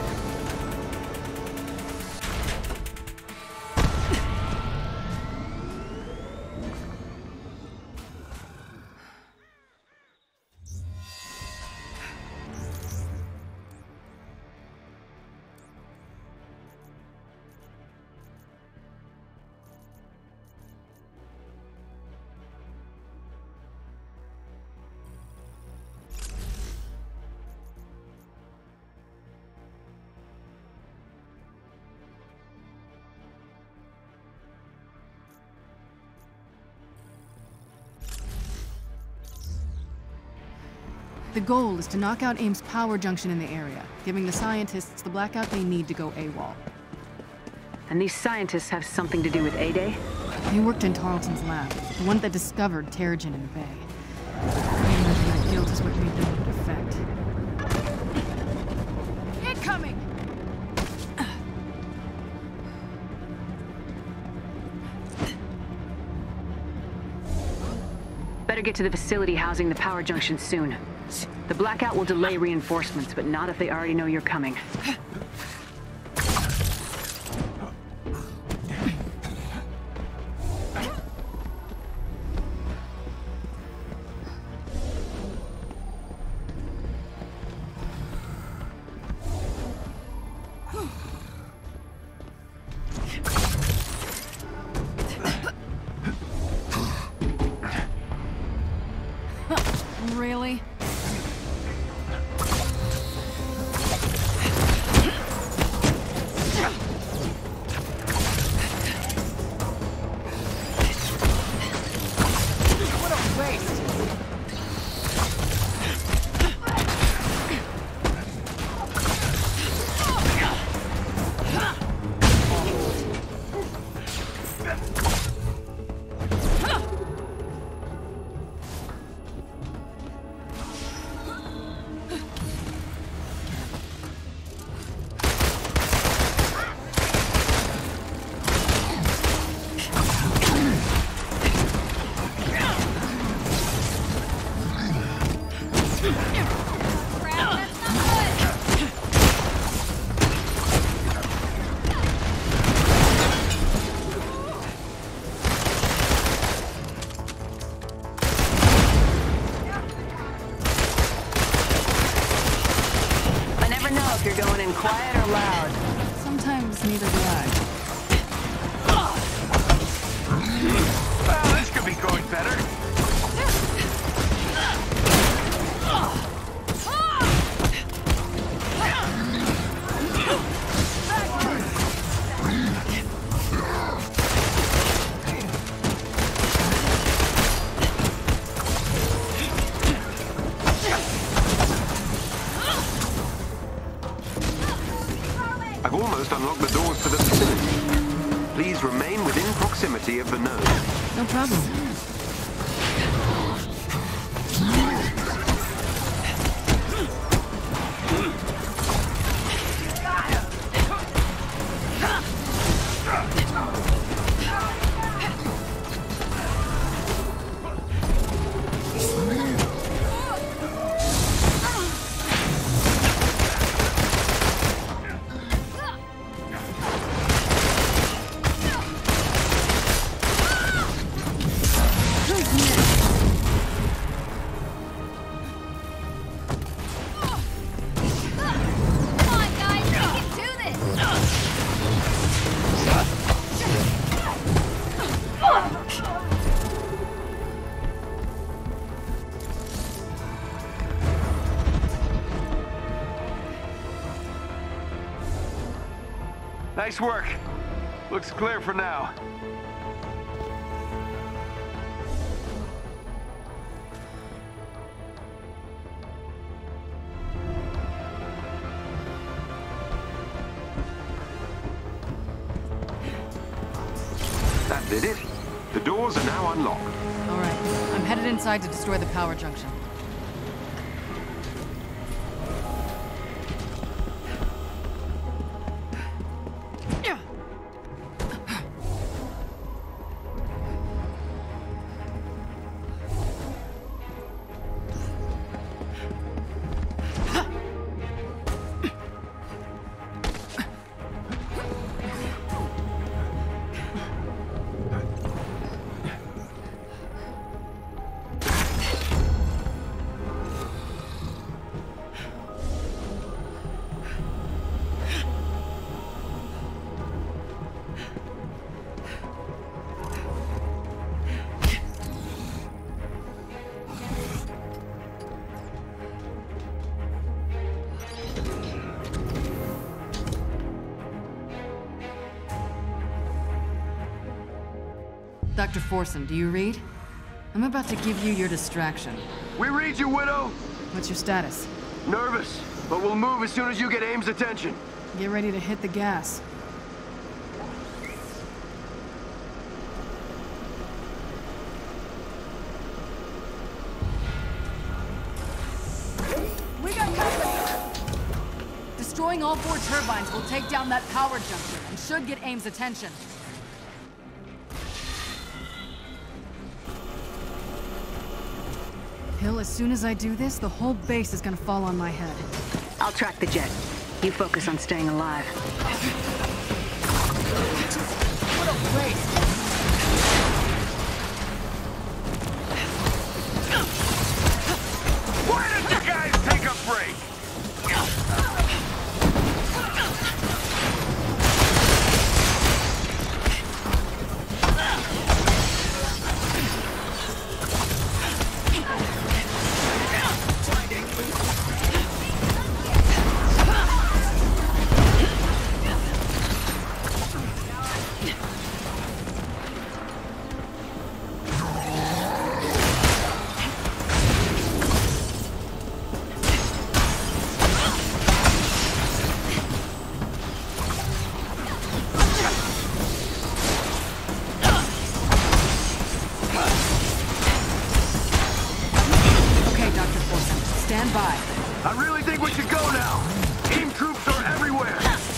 The goal is to knock out AIM's power junction in the area, giving the scientists the blackout they need to go AWOL. And these scientists have something to do with A-Day? They worked in Tarleton's lab, the one that discovered Terrigen in the bay. I imagine that guilt is what made them defect. Incoming! Better get to the facility housing the power junction soon. The blackout will delay reinforcements, but not if they already know you're coming. Really? What a waste! If you're going in quiet or loud. Sometimes neither do I. Well, this could be going better. I've almost unlocked the doors to the facility. Please remain within proximity of the node. trouble. Nice work. Looks clear for now. That did it. The doors are now unlocked. All right, I'm headed inside to destroy the power junction. Doctor Forson, do you read? I'm about to give you your distraction. We read you, Widow! What's your status? Nervous, but we'll move as soon as you get Aim's attention. Get ready to hit the gas. We got company! Destroying all four turbines will take down that power junction and should get Aim's attention. Hill, as soon as I do this, the whole base is gonna fall on my head. I'll track the jet. You focus on staying alive. What a waste! Why don't you guys take a break? Stand by. I really think we should go now. Team troops are everywhere.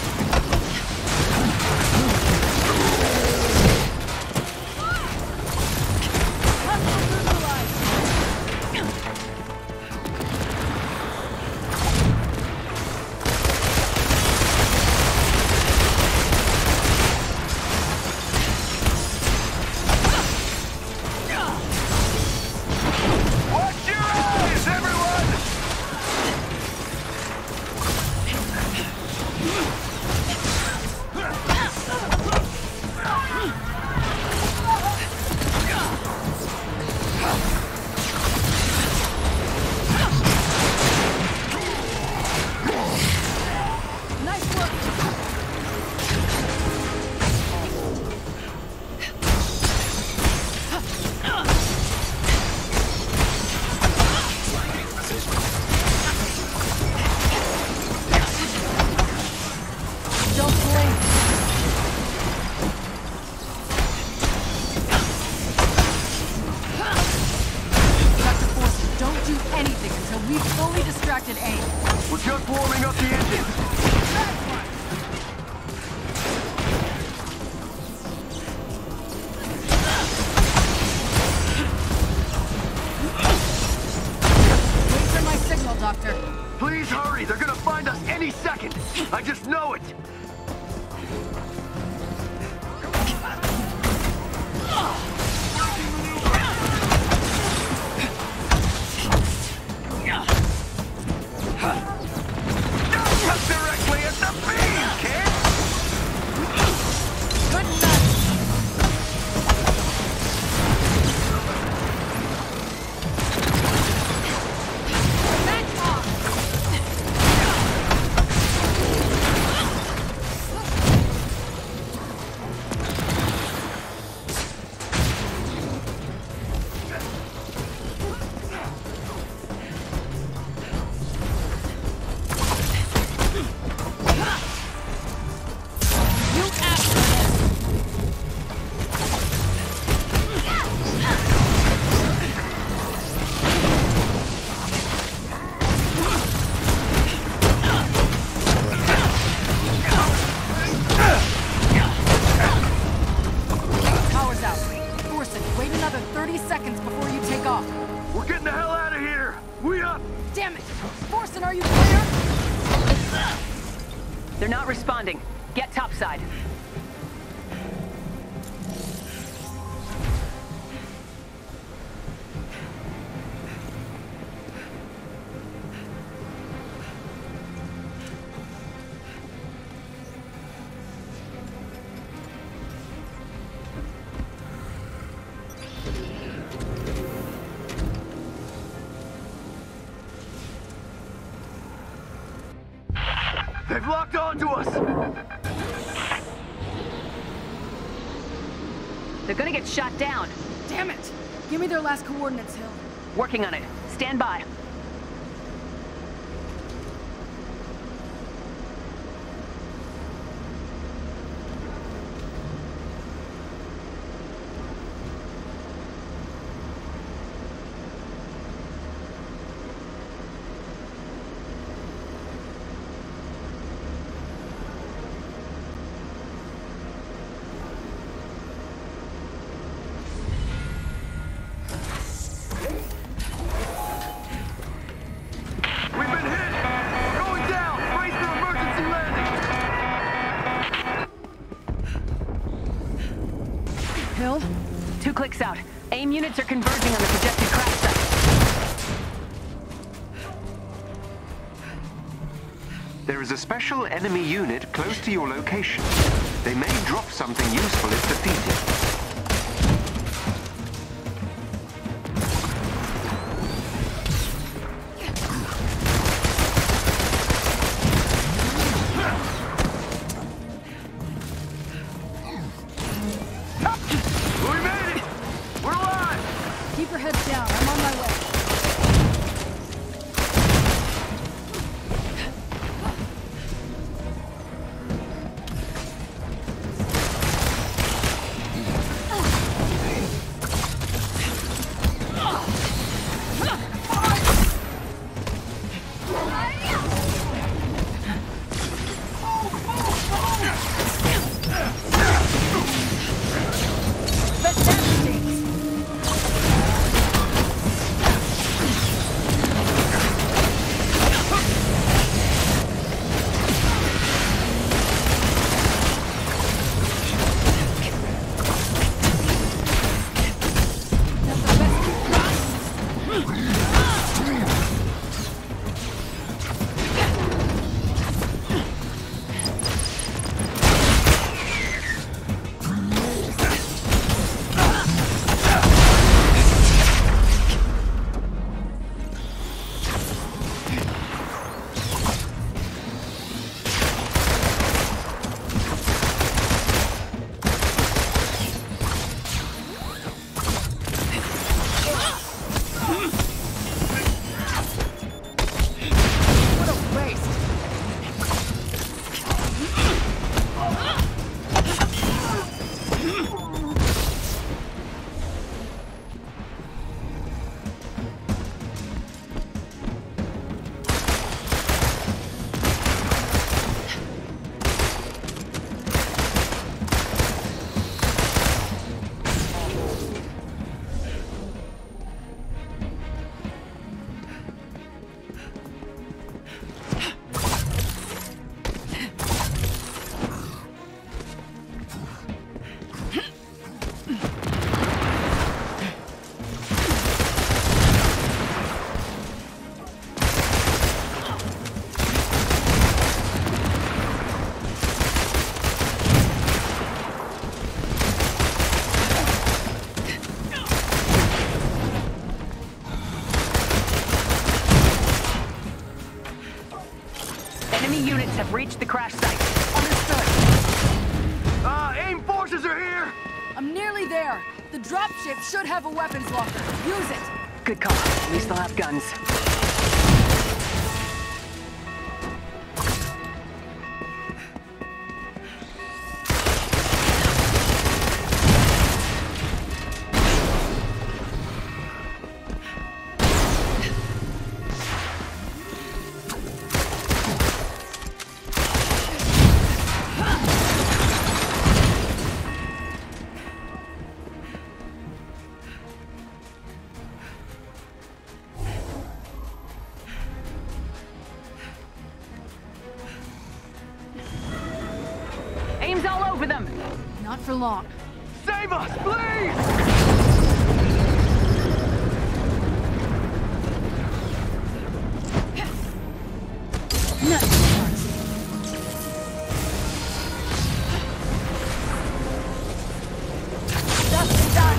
Watch your eyes, everyone! distracted AIM? We're just warming up the engine. Wait for my signal, Doctor. Please hurry. They're gonna find us any second. I just know it. Directly at the beam, kid! Good enough. They're not responding. Get topside. They've locked onto us! They're gonna get shot down. Damn it! Give me their last coordinates, Hill. Working on it. Stand by. Two clicks out. AIM units are converging on the projected crash site. There is a special enemy unit close to your location. They may drop something useful if defeated. units have reached the crash site. Understood. Uh, AIM forces are here! I'm nearly there. The dropship should have a weapons locker. Use it. Good call. At least they'll have guns. AIM's all over them! Not for long. Save us, please! Nuts. That's done.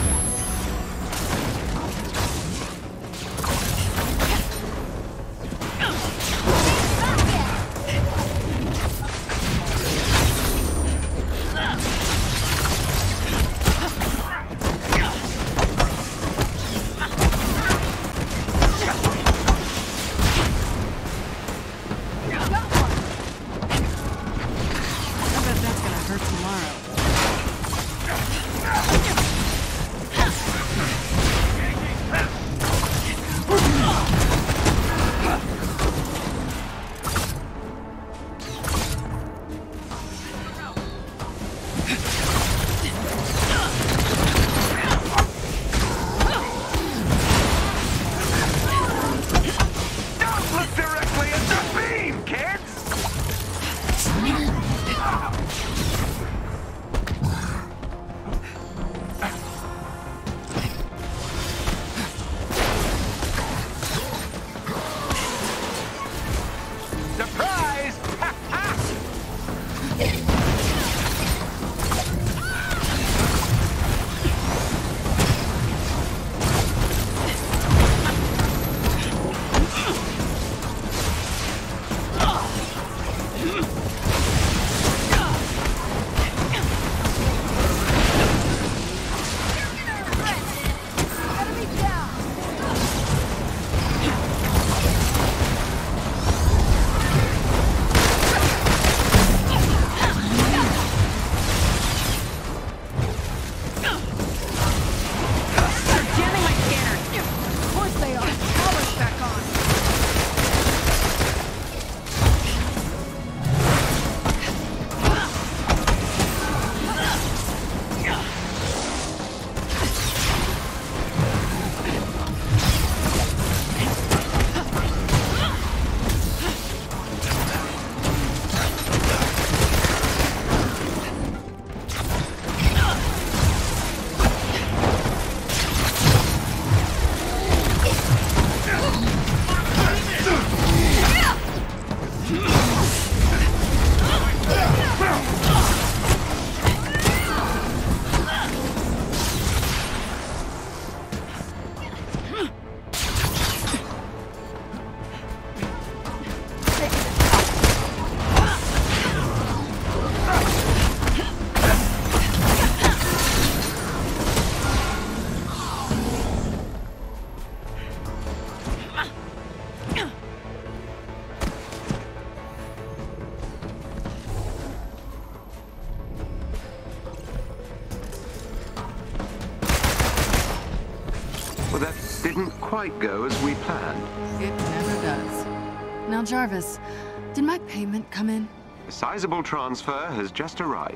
didn't quite go as we planned. It never does. Now, Jarvis, did my payment come in? A sizable transfer has just arrived.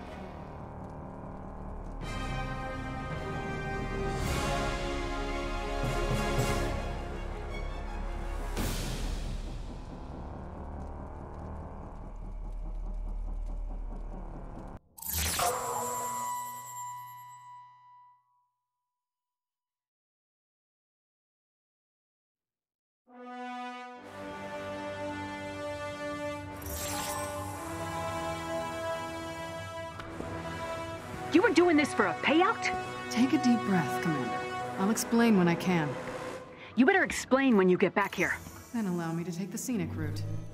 You were doing this for a payout? Take a deep breath, Commander. I'll explain when I can. You better explain when you get back here. Then allow me to take the scenic route.